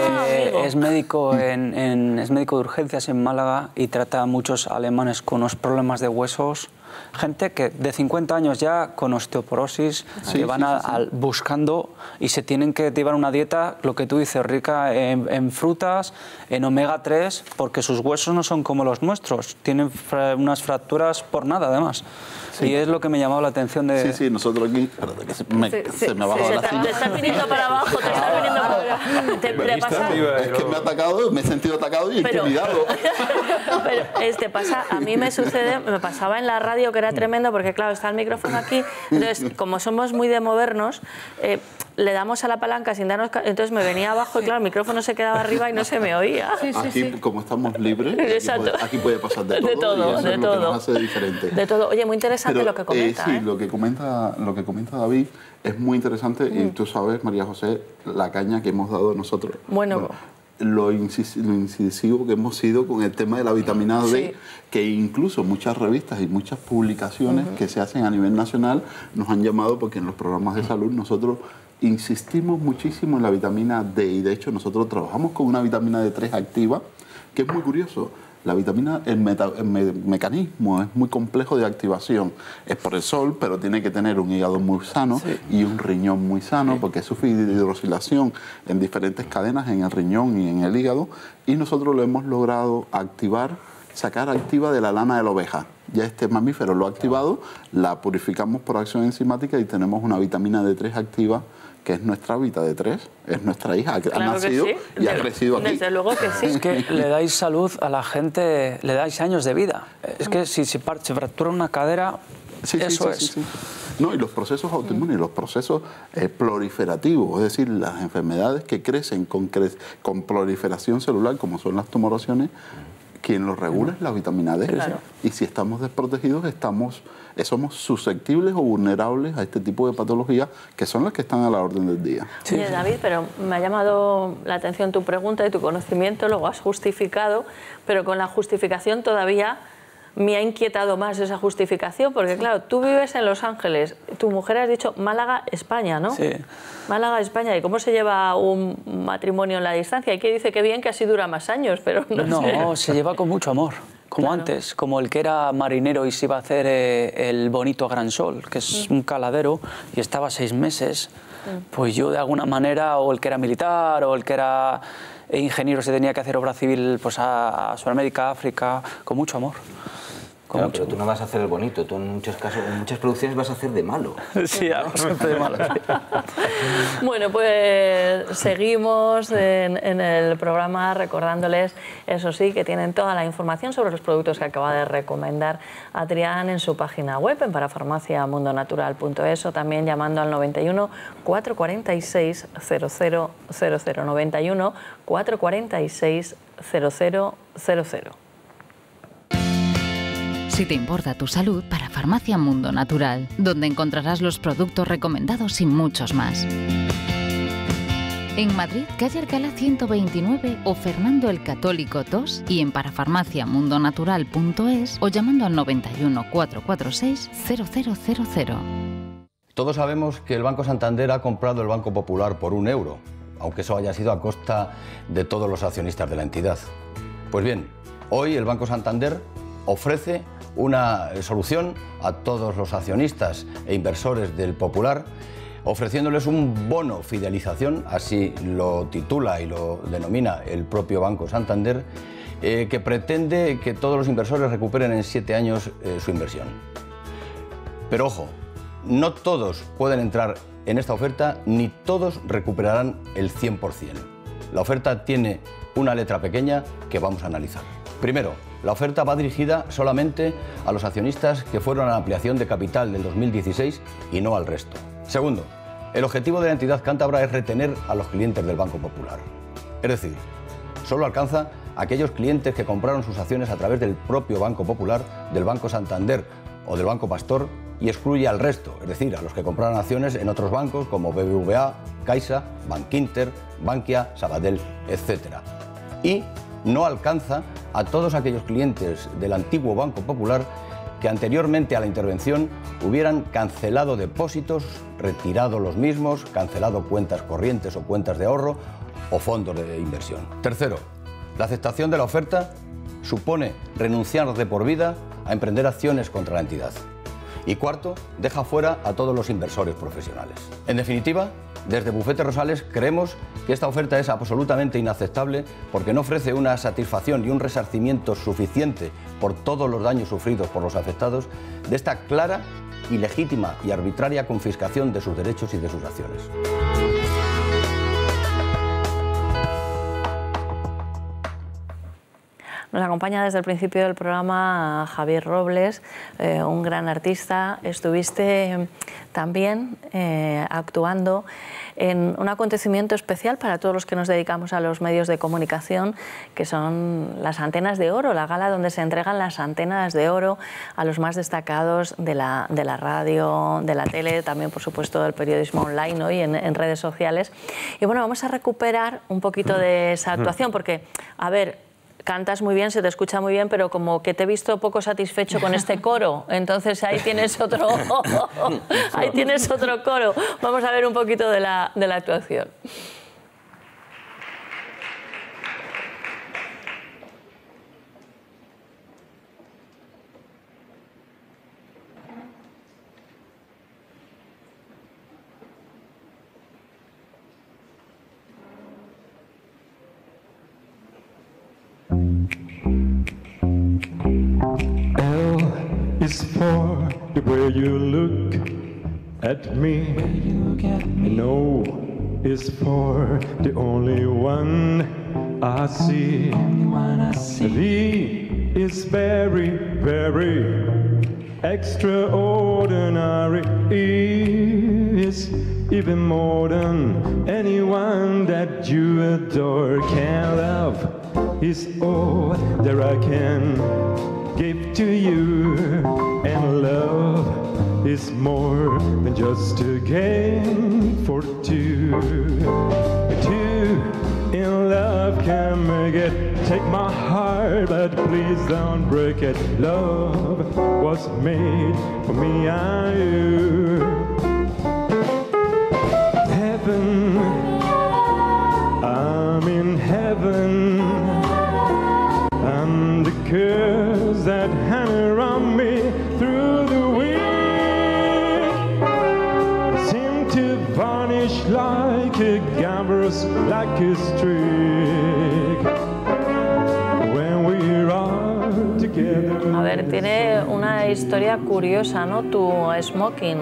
Es médico es médico de urgencias en Málaga y trata a muchos alemanes con unos problemas de huesos. Gente que de 50 años ya con osteoporosis, que van buscando y se tienen que llevar una dieta, lo que tú dices, rica en frutas, en omega 3, porque sus huesos no son como los nuestros, tienen unas fracturas por nada además. Sí. Y es lo que me llamaba la atención de... Sí, nosotros aquí... Espérate, que se me ha bajado la silla. Te estás viniendo para abajo, te estás viniendo para abajo. ¿Te pasa? Es que me ha atacado, me he sentido atacado y intimidado. Pero a mí me sucede, me pasaba en la radio, que era tremendo, porque claro, está el micrófono aquí, entonces como somos muy de movernos, le damos a la palanca sin darnos... Entonces me venía abajo y claro, el micrófono se quedaba arriba y no se me oía. Aquí, como estamos libres, aquí puede pasar de todo. De todo, y eso de es todo. Lo que nos hace diferente. De todo. Oye, muy interesante lo que comenta. Sí, lo que comenta David es muy interesante y tú sabes, María José, la caña que hemos dado nosotros. Bueno, lo incisivo que hemos sido con el tema de la vitamina D, que incluso muchas revistas y muchas publicaciones que se hacen a nivel nacional nos han llamado porque en los programas de salud nosotros insistimos muchísimo en la vitamina D y de hecho nosotros trabajamos con una vitamina D3 activa, que es muy curioso. La vitamina, el mecanismo es muy complejo de activación. Es por el sol, pero tiene que tener un hígado muy sano y un riñón muy sano, porque sufre hidrosilación en diferentes cadenas, en el riñón y en el hígado. Y nosotros lo hemos logrado sacar activa de la lana de la oveja. Ya este mamífero lo ha activado, la purificamos por acción enzimática y tenemos una vitamina D3 activa, que es nuestra Vita D3, es nuestra hija, ha nacido y ha crecido aquí. Desde luego que sí. Es que le dais salud a la gente, le dais años de vida. Es que si se fractura una cadera, eso es. No, y los procesos autoinmunes, los procesos proliferativos, es decir, las enfermedades que crecen con proliferación celular, como son las tumoraciones, quien lo regula es la vitamina D. Claro. Y si estamos desprotegidos, somos susceptibles o vulnerables a este tipo de patologías que son las que están a la orden del día. Sí, David, pero me ha llamado la atención tu pregunta y tu conocimiento, luego has justificado, pero con la justificación todavía me ha inquietado más esa justificación, porque claro, tú vives en Los Ángeles, tu mujer has dicho Málaga, España, ¿no? Sí. Málaga, España, ¿y cómo se lleva un matrimonio en la distancia? Hay que dice que bien, que así dura más años, pero no sé. No, se lleva con mucho amor. Como antes, como el que era marinero y se iba a hacer el bonito Gran Sol, que es un caladero, y estaba 6 meses, pues yo de alguna manera, o el que era militar, o el que era ingeniero se tenía que hacer obra civil pues a Sudamérica, África, con mucho amor. Claro, pero tú no vas a hacer el bonito, tú en muchos casos, en muchas producciones vas a hacer de malo. Sí, siempre de malo. Bueno, pues seguimos en el programa recordándoles, eso sí, que tienen toda la información sobre los productos que acaba de recomendar Adrián en su página web, en parafarmaciamundonatural.es, o también llamando al 91 446 0000, 91 446 0000. Si te importa tu salud, para Farmacia Mundo Natural, donde encontrarás los productos recomendados y muchos más. En Madrid, calle Alcalá 129 o Fernando el Católico 2 y en parafarmaciamundonatural.es o llamando al 91 446 0000. Todos sabemos que el Banco Santander ha comprado el Banco Popular por €1, aunque eso haya sido a costa de todos los accionistas de la entidad. Pues bien, hoy el Banco Santander ofrece una solución a todos los accionistas e inversores del Popular, ofreciéndoles un bono fidelización, así lo titula y lo denomina el propio Banco Santander, que pretende que todos los inversores recuperen en 7 años su inversión. Pero ojo, no todos pueden entrar en esta oferta, ni todos recuperarán el 100%. La oferta tiene una letra pequeña que vamos a analizar. Primero, la oferta va dirigida solamente a los accionistas que fueron a la ampliación de capital del 2016 y no al resto. Segundo, el objetivo de la entidad cántabra es retener a los clientes del Banco Popular. Es decir, solo alcanza a aquellos clientes que compraron sus acciones a través del propio Banco Popular, del Banco Santander o del Banco Pastor, y excluye al resto, es decir, a los que compraron acciones en otros bancos como BBVA, Caixa, Bankinter, Bankia, Sabadell, etc. Y no alcanza a todos aquellos clientes del antiguo Banco Popular que anteriormente a la intervención hubieran cancelado depósitos, retirado los mismos, cancelado cuentas corrientes o cuentas de ahorro o fondos de inversión. Tercero, la aceptación de la oferta supone renunciar de por vida a emprender acciones contra la entidad. Y cuarto, deja fuera a todos los inversores profesionales. En definitiva, desde Bufete Rosales creemos que esta oferta es absolutamente inaceptable porque no ofrece una satisfacción y un resarcimiento suficiente por todos los daños sufridos por los afectados de esta clara, ilegítima y arbitraria confiscación de sus derechos y de sus acciones. Nos acompaña desde el principio del programa Javier Robles, un gran artista. Estuviste también actuando en un acontecimiento especial para todos los que nos dedicamos a los medios de comunicación, que son las Antenas de Oro, la gala donde se entregan las Antenas de Oro a los más destacados de la radio, de la tele, también por supuesto del periodismo online, ¿no? Y en redes sociales. Y bueno, vamos a recuperar un poquito de esa actuación porque, a ver, cantas muy bien, se te escucha muy bien, pero como que te he visto poco satisfecho con este coro, entonces ahí tienes otro, ahí tienes otro coro. Vamos a ver un poquito de la actuación. Is for the way you look at me. No is for the only one I see. V is very, very extraordinary. E is even more than anyone that you adore. Can love is all that I can give to you, and love is more than just a game for two. Two in love can make it. Take my heart, but please don't break it. Love was made for me and you. Heaven, I'm in heaven. And the curse that hang around me through the week seem to vanish like a gambler's lucky streak when we are together. A ver, tiene una historia curiosa, ¿no? Tu smoking.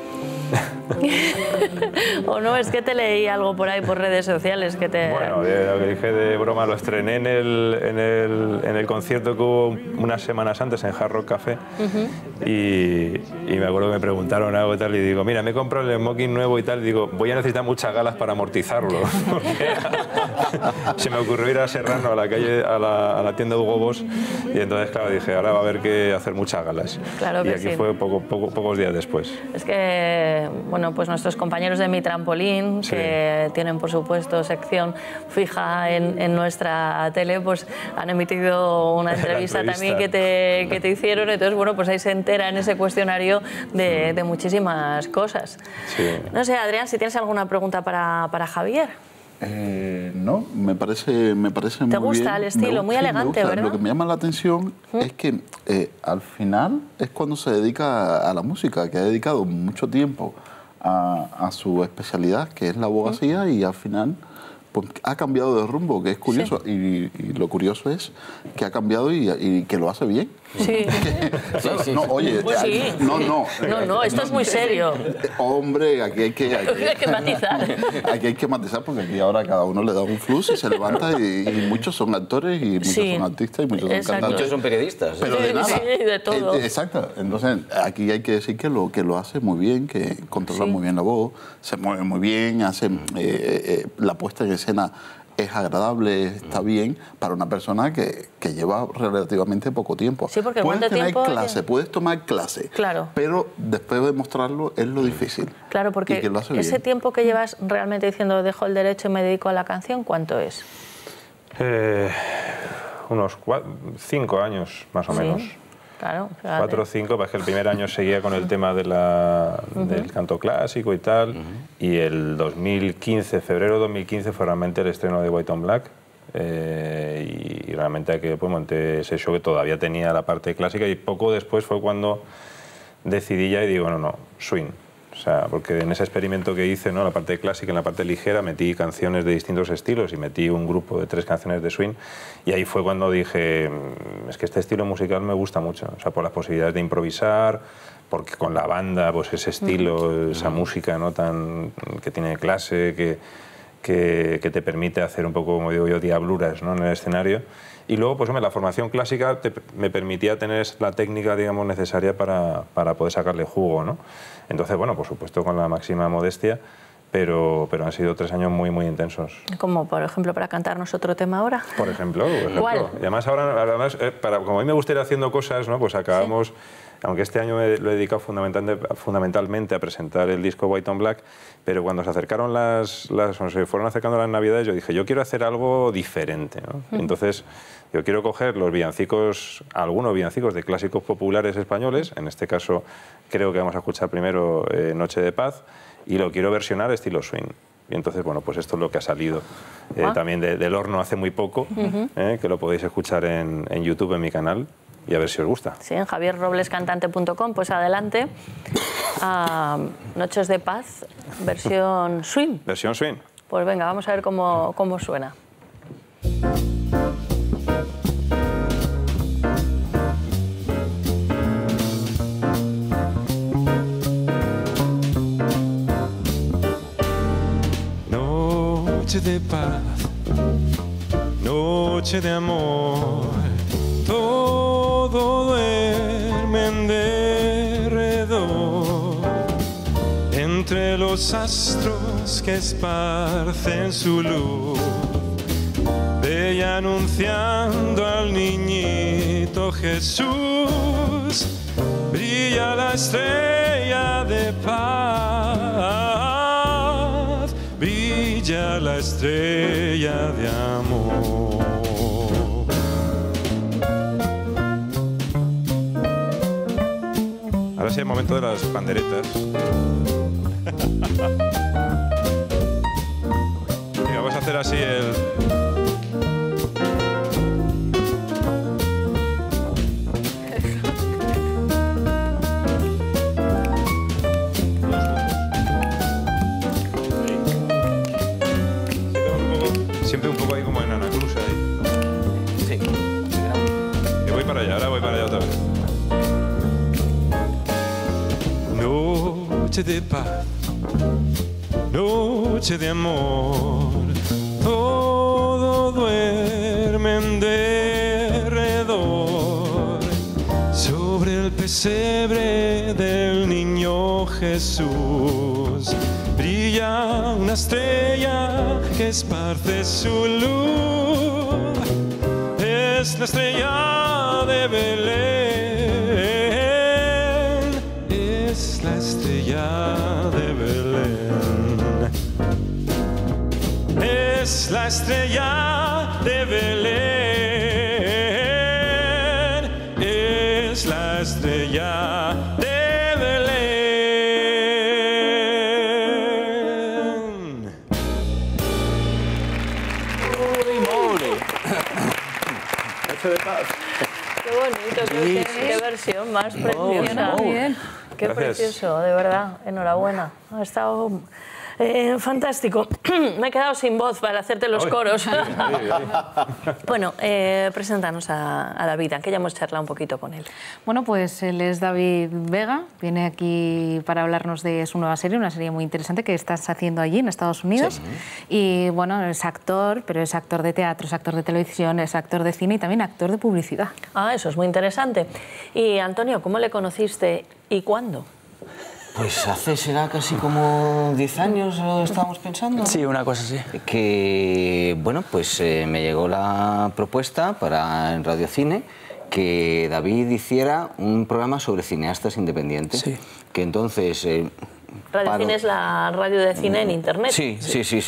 ¿O no? Es que te leí algo por ahí por redes sociales que te... Bueno, lo que dije de broma lo estrené en el concierto que hubo unas semanas antes en Hard Rock Café. Y me acuerdo que me preguntaron algo y tal y digo, mira, me he comprado el smoking nuevo y tal, y digo, voy a necesitar muchas galas para amortizarlo. Se me ocurrió ir a Serrano, a la calle, a la tienda de Hugo Boss, y entonces claro dije, ahora va a haber que hacer muchas galas. Claro que y aquí sí. Fue pocos días después. Es que, bueno, pues nuestros compañeros de Mi Trampolín, Sí. que tienen por supuesto sección fija en nuestra tele, pues han emitido una entrevista también que te hicieron, entonces bueno, pues ahí se entera en ese cuestionario de muchísimas cosas. Sí. No sé, Adrián, si tienes alguna pregunta para Javier. No, me parece muy bien. ¿Te gusta el estilo? Muy elegante, ¿verdad? Lo que me llama la atención es que al final es cuando se dedica a la música, que ha dedicado mucho tiempo a su especialidad, que es la abogacía, y al final pues ha cambiado de rumbo, que es curioso. Y lo curioso es que ha cambiado y que lo hace bien. Sí. No, oye, no, esto es muy serio. Hombre, aquí hay que matizar. Aquí hay que matizar porque aquí ahora cada uno le da un flux y se levanta y muchos son actores y muchos son artistas y muchos son cantantes. Muchos son periodistas. Pero de nada. Sí, de todo. Exacto. Entonces, aquí hay que decir que lo hace muy bien, que controla muy bien la voz, se mueve muy bien, hace la puesta en escena es agradable, está bien para una persona que lleva relativamente poco tiempo. Sí, porque puedes tener tiempo clase, puedes tomar clase, claro, pero después de mostrarlo es lo difícil. Claro, porque que lo hace ese bien. tiempo que llevas realmente diciendo dejo el derecho y me dedico a la canción, ¿cuánto es? Unos 5 años, más o menos. Claro, 4 o 5, porque el primer año seguía con el tema del canto clásico y tal, y el 2015, febrero de 2015 fue realmente el estreno de White on Black, y realmente aquí pues, monté ese show que todavía tenía la parte clásica, y poco después fue cuando decidí ya y digo, no, swing. O sea, porque en ese experimento que hice, ¿no? La parte clásica, en la parte ligera, metí canciones de distintos estilos y metí un grupo de 3 canciones de swing. Y ahí fue cuando dije, es que este estilo musical me gusta mucho. O sea, por las posibilidades de improvisar, porque con la banda, pues ese estilo, esa música, ¿no? Que tiene clase, que te permite hacer un poco, como digo yo, diabluras, ¿no? En el escenario. Y luego, pues hombre, la formación clásica me permitía tener la técnica, digamos, necesaria para poder sacarle jugo, ¿no? Entonces, bueno, por supuesto, con la máxima modestia, pero han sido 3 años muy, muy intensos. Como, por ejemplo, para cantarnos otro tema ahora. Por ejemplo. ¿Cuál? Y además, ahora, como a mí me gusta ir haciendo cosas, ¿no? Pues acabamos... Sí. Aunque este año lo he dedicado fundamentalmente a presentar el disco White on Black, pero cuando se acercaron se fueron acercando las Navidades, yo dije, yo quiero hacer algo diferente, ¿no? Entonces, yo quiero coger los villancicos, algunos villancicos de clásicos populares españoles, en este caso creo que vamos a escuchar primero Noche de Paz, y lo quiero versionar estilo swing. Y entonces, bueno, pues esto es lo que ha salido también del horno hace muy poco, que lo podéis escuchar en YouTube, en mi canal, y a ver si os gusta. Sí, en javierroblescantante.com, pues adelante. Noches de Paz, versión swing. Versión swing. Pues venga, vamos a ver cómo suena. Noche de paz, noche de amor, todo duerme en derredor, entre los astros que esparcen su luz, bella anunciando al niñito Jesús, brilla la estrella de paz, brilla la estrella de amor. Ahora sí, el momento de las panderetas. Y vamos a hacer así el... Siempre un poco ahí como en Anacruza ahí. Sí. Y voy para allá, ahora voy para allá otra vez. Noche de paz, noche de amor, todo duerme en derredor, sobre el pesebre del niño Jesús, brilla una estrella que esparce su luz, es la estrella de Belén, es la estrella de Belén, es la estrella de Belén, es la estrella de Belén. ¡Uy, mole! Noche de Paz. Qué bonito, qué versión más preciosa. Muy bien. Qué Gracias. precioso, de verdad. Enhorabuena. Ha estado Fantástico. Me he quedado sin voz para hacerte los coros. Bueno, preséntanos a David, aunque ya hemos charlado un poquito con él. Bueno, pues él es David Vega, viene aquí para hablarnos de su nueva serie, una serie muy interesante que estás haciendo allí en Estados Unidos. Sí. Y bueno, es actor, pero es actor de teatro, es actor de televisión, es actor de cine y también actor de publicidad. Ah, eso es muy interesante. Y Antonio, ¿cómo le conociste y cuándo? Pues será casi como 10 años, lo estábamos pensando. Sí, una cosa así. Que, bueno, pues me llegó la propuesta para en Radio Cine que David hiciera un programa sobre cineastas independientes. Sí. Que entonces... Radio Cine es la radio de cine en Internet. Sí.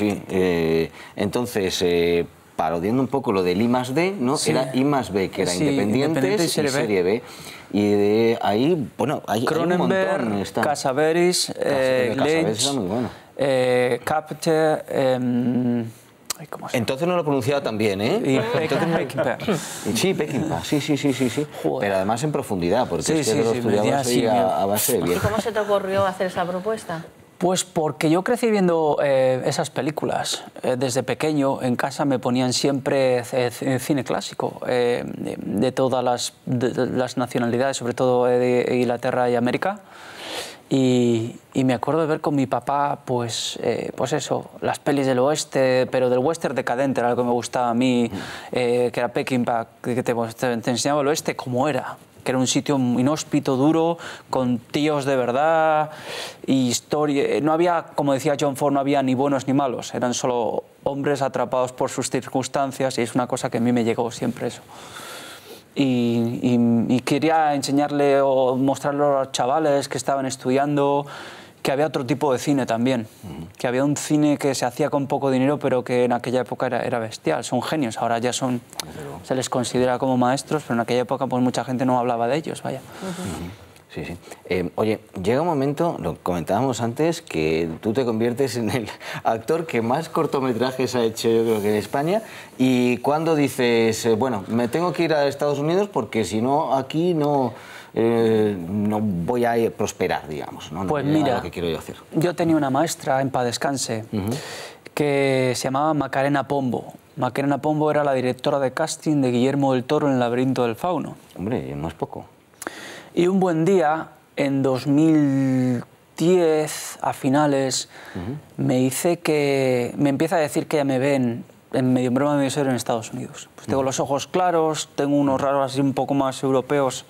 Entonces, parodiando un poco lo del I+D, ¿no? Sí. Era I+B, que era Independientes y Serie B. Y de ahí, bueno, hay un montón. Casaveris, Lynch, bueno. Capte... Entonces no lo pronunciaba tan bien, ¿eh? Y Peckinpah. Sí, Peckinpah, sí. Joder. Pero además en profundidad, porque sí, es que lo estudiabas ahí a base de bien. ¿Y cómo se te ocurrió hacer esa propuesta? Pues porque yo crecí viendo esas películas. Desde pequeño en casa me ponían siempre cine clásico, de todas las nacionalidades, sobre todo de Inglaterra y América. Y me acuerdo de ver con mi papá, pues eso, las pelis del oeste, pero del western decadente, era algo que me gustaba a mí, que era Peckinpah, que te enseñaba el oeste como era. Que era un sitio inhóspito, duro, con tíos de verdad, y historia. No había, como decía John Ford, no había ni buenos ni malos, eran solo hombres atrapados por sus circunstancias, y es una cosa que a mí me llegó siempre eso. Y quería enseñarle o mostrarle a los chavales que estaban estudiando que había otro tipo de cine también, que había un cine que se hacía con poco dinero, pero que en aquella época era bestial. Son genios, ahora ya se les considera como maestros, pero en aquella época pues mucha gente no hablaba de ellos, vaya. Sí. Oye, llega un momento, lo comentábamos antes, que tú te conviertes en el actor que más cortometrajes ha hecho, yo creo que en España, y cuando dices, bueno, me tengo que ir a Estados Unidos porque si no, aquí no voy a prosperar, digamos, ¿no? Pues no mira, lo que quiero yo hacer. Yo tenía una maestra, en paz descanse, que se llamaba Macarena Pombo. Macarena Pombo era la directora de casting de Guillermo del Toro en El laberinto del fauno. Hombre, no es poco. Y un buen día, en 2010, a finales, me empieza a decir que ya me ven en medio broma medio serio en Estados Unidos. Pues tengo los ojos claros, tengo unos rasgos así un poco más europeos.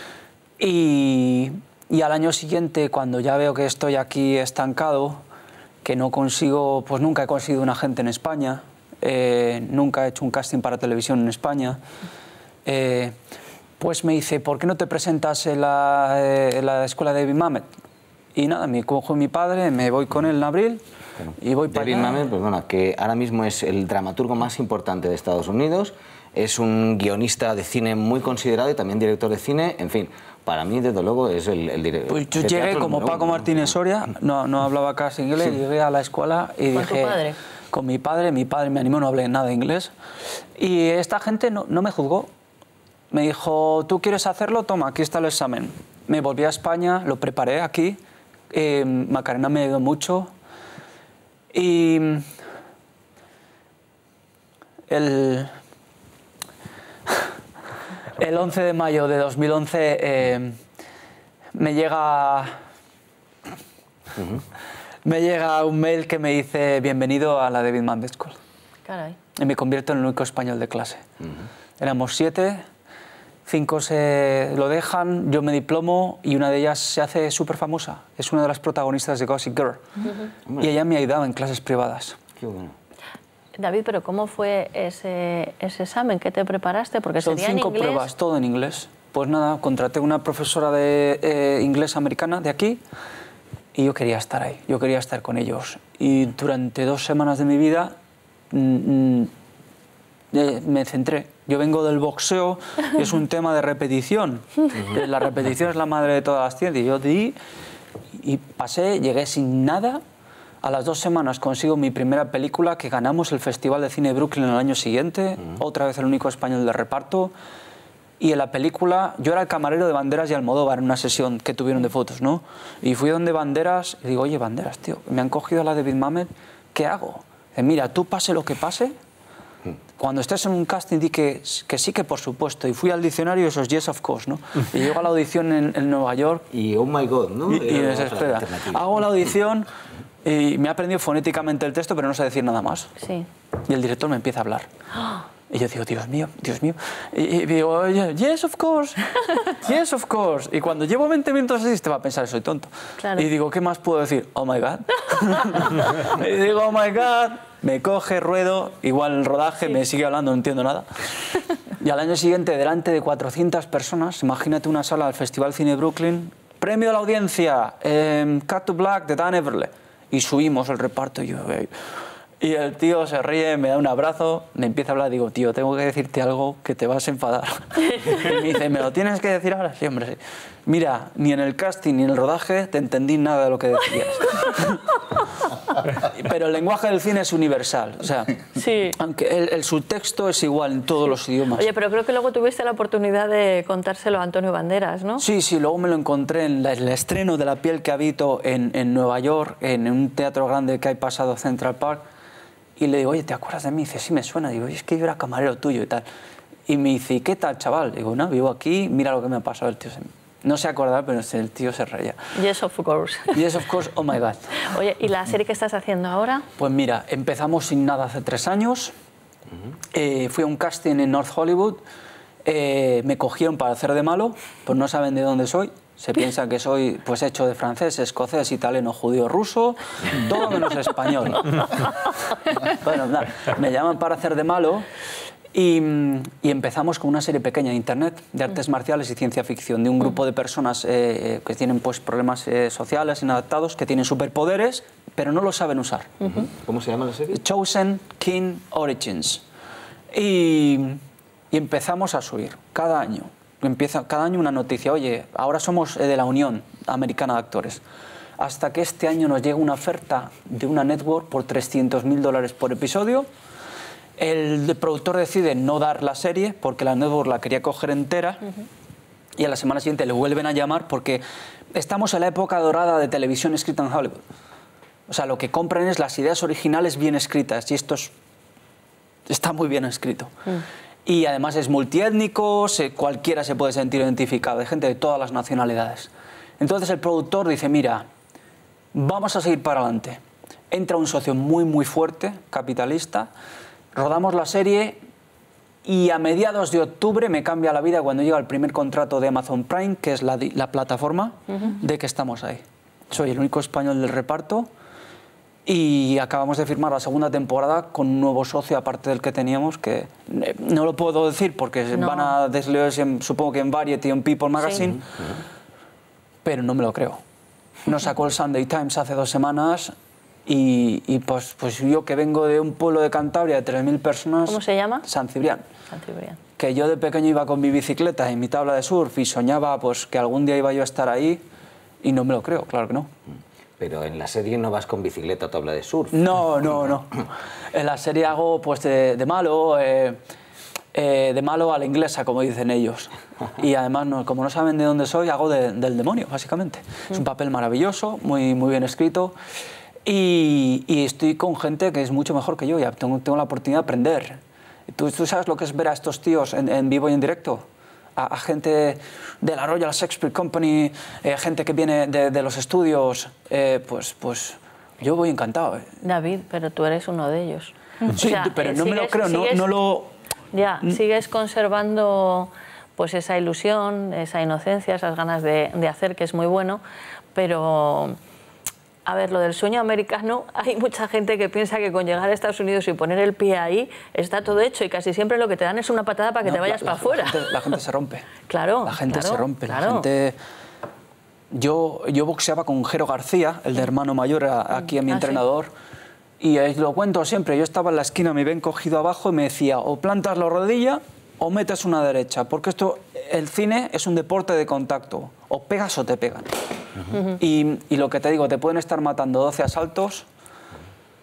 Y al año siguiente, cuando ya veo que estoy aquí estancado, que no consigo, pues nunca he conseguido un agente en España, nunca he hecho un casting para televisión en España, pues me dice, ¿por qué no te presentas en la escuela de David Mamet? Y nada, me cojo a mi padre, me voy con él en abril y voy para allá. David Mamet, perdona, que ahora mismo es el dramaturgo más importante de Estados Unidos, es un guionista de cine muy considerado y también director de cine, en fin. Para mí, desde luego, es el director. Pues yo llegué como Paco Martínez Soria, no hablaba casi inglés, llegué a la escuela y dije... ¿Con tu padre? Con mi padre me animó, no hablé nada de inglés. Y esta gente no me juzgó. Me dijo, ¿tú quieres hacerlo? Toma, aquí está el examen. Me volví a España, lo preparé aquí. Macarena me ayudó mucho. Y el 11 de mayo de 2011 me llega un mail que me dice bienvenido a la David Mamet School. Caray. Y me convierto en el único español de clase. Éramos 7, 5 lo dejan, yo me diplomo y una de ellas se hace súper famosa. Es una de las protagonistas de Gossip Girl. Y ella me ayudaba en clases privadas. Qué bueno. David, ¿pero cómo fue ese examen? ¿Qué te preparaste? Porque son 5 pruebas, todo en inglés. Pues nada, contraté una profesora de inglés americana de aquí y yo quería estar ahí, yo quería estar con ellos. Y durante 2 semanas de mi vida me centré. Yo vengo del boxeo y es un tema de repetición. La repetición es la madre de todas las ciencias. Yo di y pasé, llegué sin nada. A las 2 semanas consigo mi primera película, que ganamos el Festival de Cine de Brooklyn el año siguiente, otra vez el único español de reparto. Y en la película, yo era el camarero de Banderas y Almodóvar en una sesión que tuvieron de fotos, ¿no? Y fui donde Banderas y digo, oye, Banderas, tío, me han cogido a la David Mamet, ¿qué hago? Dice, mira, tú pase lo que pase, cuando estés en un casting di que sí, que por supuesto. Y fui al diccionario y esos yes, of course, ¿no? Y llego a la audición en Nueva York. Y oh my God, ¿no? Y me desespera. Hago la audición y me he aprendido fonéticamente el texto, pero no sé decir nada más. Sí. Y el director me empieza a hablar. Y yo digo, Dios mío, Dios mío. Y digo, oye, yes, of course, yes, of course. Y cuando llevo 20 minutos así, te va a pensar que soy tonto. Claro. Y digo, ¿qué más puedo decir? Oh my God. Y digo, oh my God. Me coge, ruedo, igual el rodaje, me sigue hablando, no entiendo nada. Y al año siguiente, delante de 400 personas, imagínate una sala del Festival Cine Brooklyn, premio a la audiencia, Cut to Black de Dan Everly. Y subimos el reparto y yo... Y el tío se ríe, me da un abrazo, me empieza a hablar, digo, tío, tengo que decirte algo que te vas a enfadar. Y me dice, ¿me lo tienes que decir ahora? Sí, hombre, sí. Mira, ni en el casting ni en el rodaje te entendí nada de lo que decías. Pero el lenguaje del cine es universal, o sea, sí. Aunque el subtexto es igual en todos los idiomas. Oye, pero creo que luego tuviste la oportunidad de contárselo a Antonio Banderas, ¿no? Sí, sí, luego me lo encontré en el estreno de La piel que habito en Nueva York, en un teatro grande que hay pasado Central Park. Y le digo, oye, ¿te acuerdas de mí? Y dice, sí me suena. Digo, es que yo era camarero tuyo y tal. Y me dice, ¿y qué tal, chaval? Digo, no, vivo aquí, mira lo que me ha pasado. El tío no se acordaba, pero el tío se reía. Yes, of course. Yes, of course, oh my God. Oye, ¿y la serie que estás haciendo ahora? Pues mira, empezamos sin nada hace 3 años. Fui a un casting en North Hollywood. Me cogieron para hacer de malo, pues no saben de dónde soy. Se piensa que soy pues hecho de francés, escocés, italiano, judío, ruso, todo menos español. Bueno, nada, me llaman para hacer de malo y empezamos con una serie pequeña de internet de artes marciales y ciencia ficción, de un grupo de personas que tienen pues problemas sociales, inadaptados, que tienen superpoderes, pero no lo saben usar. ¿Cómo se llama la serie? Chosen King Origins. Y empezamos a subir cada año. Empieza cada año una noticia, oye, ahora somos de la Unión Americana de Actores. Hasta que este año nos llega una oferta de una network por $300.000 por episodio. El productor decide no dar la serie porque la network la quería coger entera. Y a la semana siguiente le vuelven a llamar porque estamos en la época dorada de televisión escrita en Hollywood. O sea, lo que compran es las ideas originales bien escritas y esto está muy bien escrito. Y además es multiétnico, cualquiera se puede sentir identificado, de gente de todas las nacionalidades. Entonces el productor dice, mira, vamos a seguir para adelante. Entra un socio muy, muy fuerte, capitalista, rodamos la serie y a mediados de octubre me cambia la vida cuando llega el primer contrato de Amazon Prime, que es la plataforma de que estamos ahí. Soy el único español del reparto. Y acabamos de firmar la segunda temporada con un nuevo socio, aparte del que teníamos, que no lo puedo decir porque van a desleerse, supongo que en Variety o en People Magazine, pero no me lo creo. Nos sacó el Sunday Times hace 2 semanas y pues yo que vengo de un pueblo de Cantabria de 3.000 personas... ¿Cómo se llama? San Cibrián. San Cibrián. Que yo de pequeño iba con mi bicicleta y mi tabla de surf y soñaba pues que algún día iba yo a estar ahí y no me lo creo, claro que no. Pero en la serie no vas con bicicleta o tabla de surf. No. En la serie hago pues de malo a la inglesa, como dicen ellos. Y además, como no saben de dónde soy, hago del demonio, básicamente. Es un papel maravilloso, muy, muy bien escrito. Y estoy con gente que es mucho mejor que yo. Ya tengo la oportunidad de aprender. ¿Tú sabes lo que es ver a estos tíos en vivo y en directo? A gente de la Royal Shakespeare Company, gente que viene de los estudios, pues yo voy encantado. David, pero tú eres uno de ellos. Sí, o sea, pero no me lo creo, no lo... Ya, sigues conservando pues esa ilusión, esa inocencia, esas ganas de hacer, que es muy bueno, pero... A ver, lo del sueño americano, hay mucha gente que piensa que con llegar a Estados Unidos y poner el pie ahí está todo hecho y casi siempre lo que te dan es una patada para que te vayas para afuera. La gente se rompe. Claro. La gente se rompe. Claro. La gente... Yo boxeaba con Jero García, el de hermano mayor, aquí a mi entrenador, y lo cuento siempre. Yo estaba en la esquina, me ven cogido abajo y me decía, o plantas la rodilla o metes una derecha, porque el cine es un deporte de contacto, o pegas o te pegan. Y lo que te digo, te pueden estar matando 12 asaltos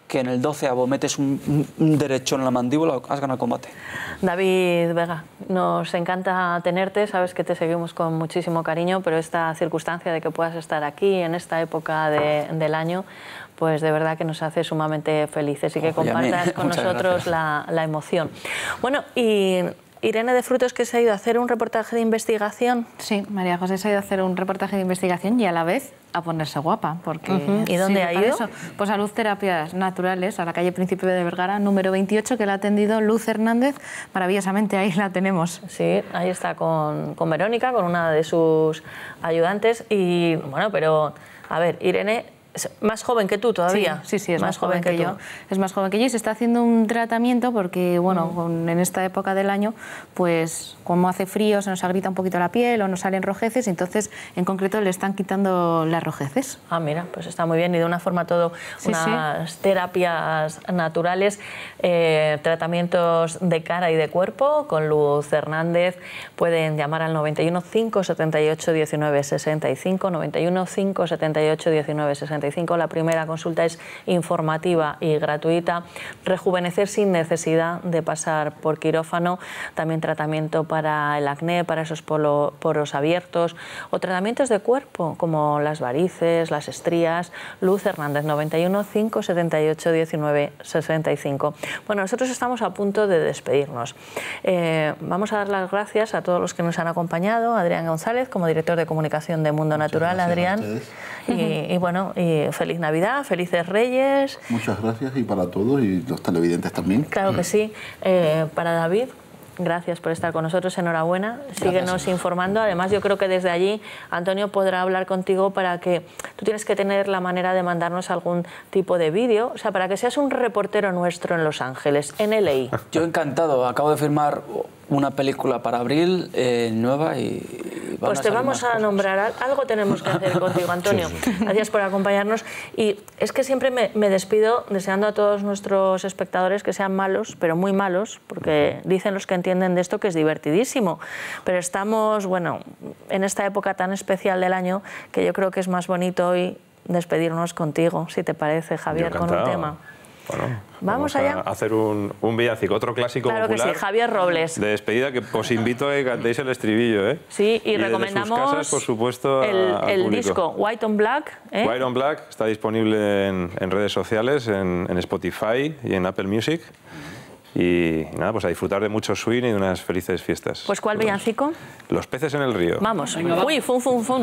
que en el 12avo metes un derechón en la mandíbula, has ganado el combate. David Vega, nos encanta tenerte, sabes que te seguimos con muchísimo cariño, pero esta circunstancia de que puedas estar aquí en esta época del año, pues de verdad que nos hace sumamente felices y que compartas con nosotros la emoción. Bueno, y Irene de Frutos, que se ha ido a hacer un reportaje de investigación. Sí, María José se ha ido a hacer un reportaje de investigación y a la vez a ponerse guapa. Porque, ¿Y dónde ha ido? Eso, pues a Luz Terapias Naturales, a la calle Príncipe de Vergara, número 28, que la ha atendido Luz Hernández. Maravillosamente, ahí la tenemos. Sí, ahí está con Verónica, con una de sus ayudantes. Y bueno, pero a ver, Irene es más joven que tú todavía. Sí, es más joven que yo. Es más joven que yo y se está haciendo un tratamiento porque, bueno, en esta época del año, pues como hace frío se nos agrieta un poquito la piel o nos salen rojeces, entonces en concreto le están quitando las rojeces. Ah, mira, pues está muy bien y de una forma todo, unas terapias naturales, tratamientos de cara y de cuerpo con Luz Hernández. Pueden llamar al 91 578 19 65, 91 578 19 65. La primera consulta es informativa y gratuita. Rejuvenecer sin necesidad de pasar por quirófano. También tratamiento para el acné, para esos poros abiertos. O tratamientos de cuerpo, como las varices, las estrías. Luz Hernández, 91 578 19 65. Bueno, nosotros estamos a punto de despedirnos. Vamos a dar las gracias a todos los que nos han acompañado. Adrián González, como director de comunicación de Mundo Natural. Adrián. Y bueno, y feliz Navidad, felices Reyes. Muchas gracias y para todos y los televidentes también. Claro que sí. Para David, gracias por estar con nosotros, enhorabuena. Síguenos informando. Además, yo creo que desde allí Antonio podrá hablar contigo para que tú tienes que tener la manera de mandarnos algún tipo de vídeo, o sea, para que seas un reportero nuestro en Los Ángeles, en LA. Yo encantado, acabo de firmar una película para abril nueva y pues te vamos a nombrar, algo tenemos que hacer contigo, Antonio. Sí. Gracias por acompañarnos. Y es que siempre me despido deseando a todos nuestros espectadores que sean malos, pero muy malos, porque dicen los que entienden de esto que es divertidísimo. Pero estamos, bueno, en esta época tan especial del año que yo creo que es más bonito hoy despedirnos contigo, si te parece, Javier, con un tema. Bueno, vamos allá a hacer un villancico, otro clásico popular. Claro que sí, Javier Robles. De despedida, que os invito a que cantéis el estribillo, ¿eh? Sí, y recomendamos desde sus casas, por supuesto, el disco White on Black. White on Black está disponible en redes sociales, en Spotify y en Apple Music. Y nada, pues a disfrutar de mucho swing y de unas felices fiestas. Pues ¿cuál villancico? Los peces en el río. Vamos. Uy, fun, fun, fun.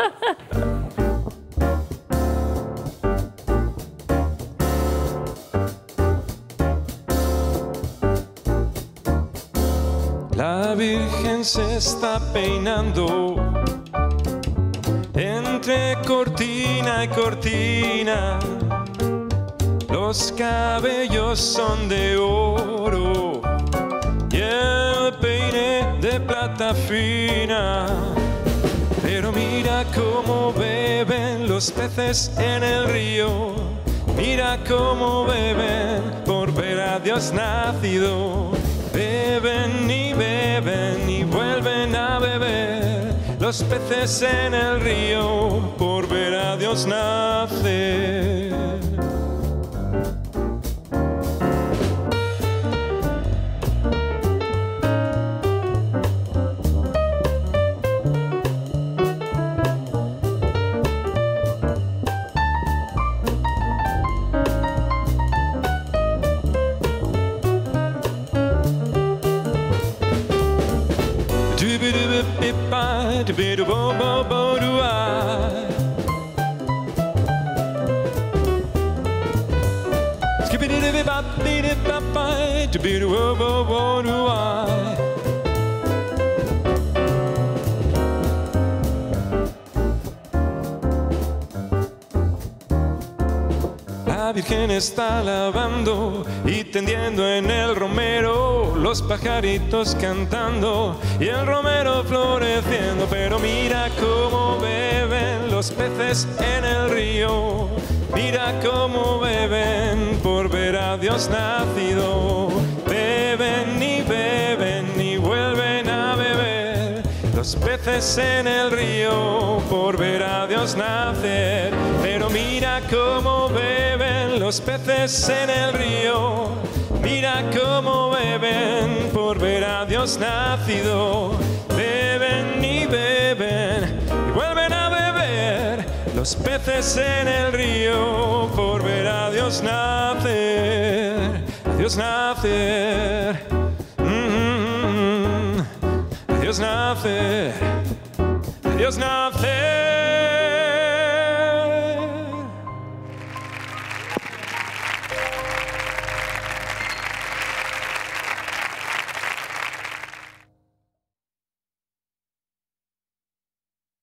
La Virgen se está peinando entre cortina y cortina. Los cabellos son de oro y el peine de plata fina. Pero mira cómo beben los peces en el río. Mira cómo beben por ver a Dios nacido. Beben y vuelven a beber los peces en el río por ver a Dios nacer. La Virgen está lavando y tendiendo en el romero, los pajaritos cantando y el romero floreciendo. Pero mira cómo beben los peces en el río. Mira cómo beben por ver a Dios nacido. Beben y vuelven a beber los peces en el río por ver a Dios nacer. Pero mira cómo beben los los peces en el río, mira cómo beben por ver a Dios nacido. Beben y beben y vuelven a beber los peces en el río por ver a Dios nacer, a Dios nacer, a Dios nacer, a Dios nacer.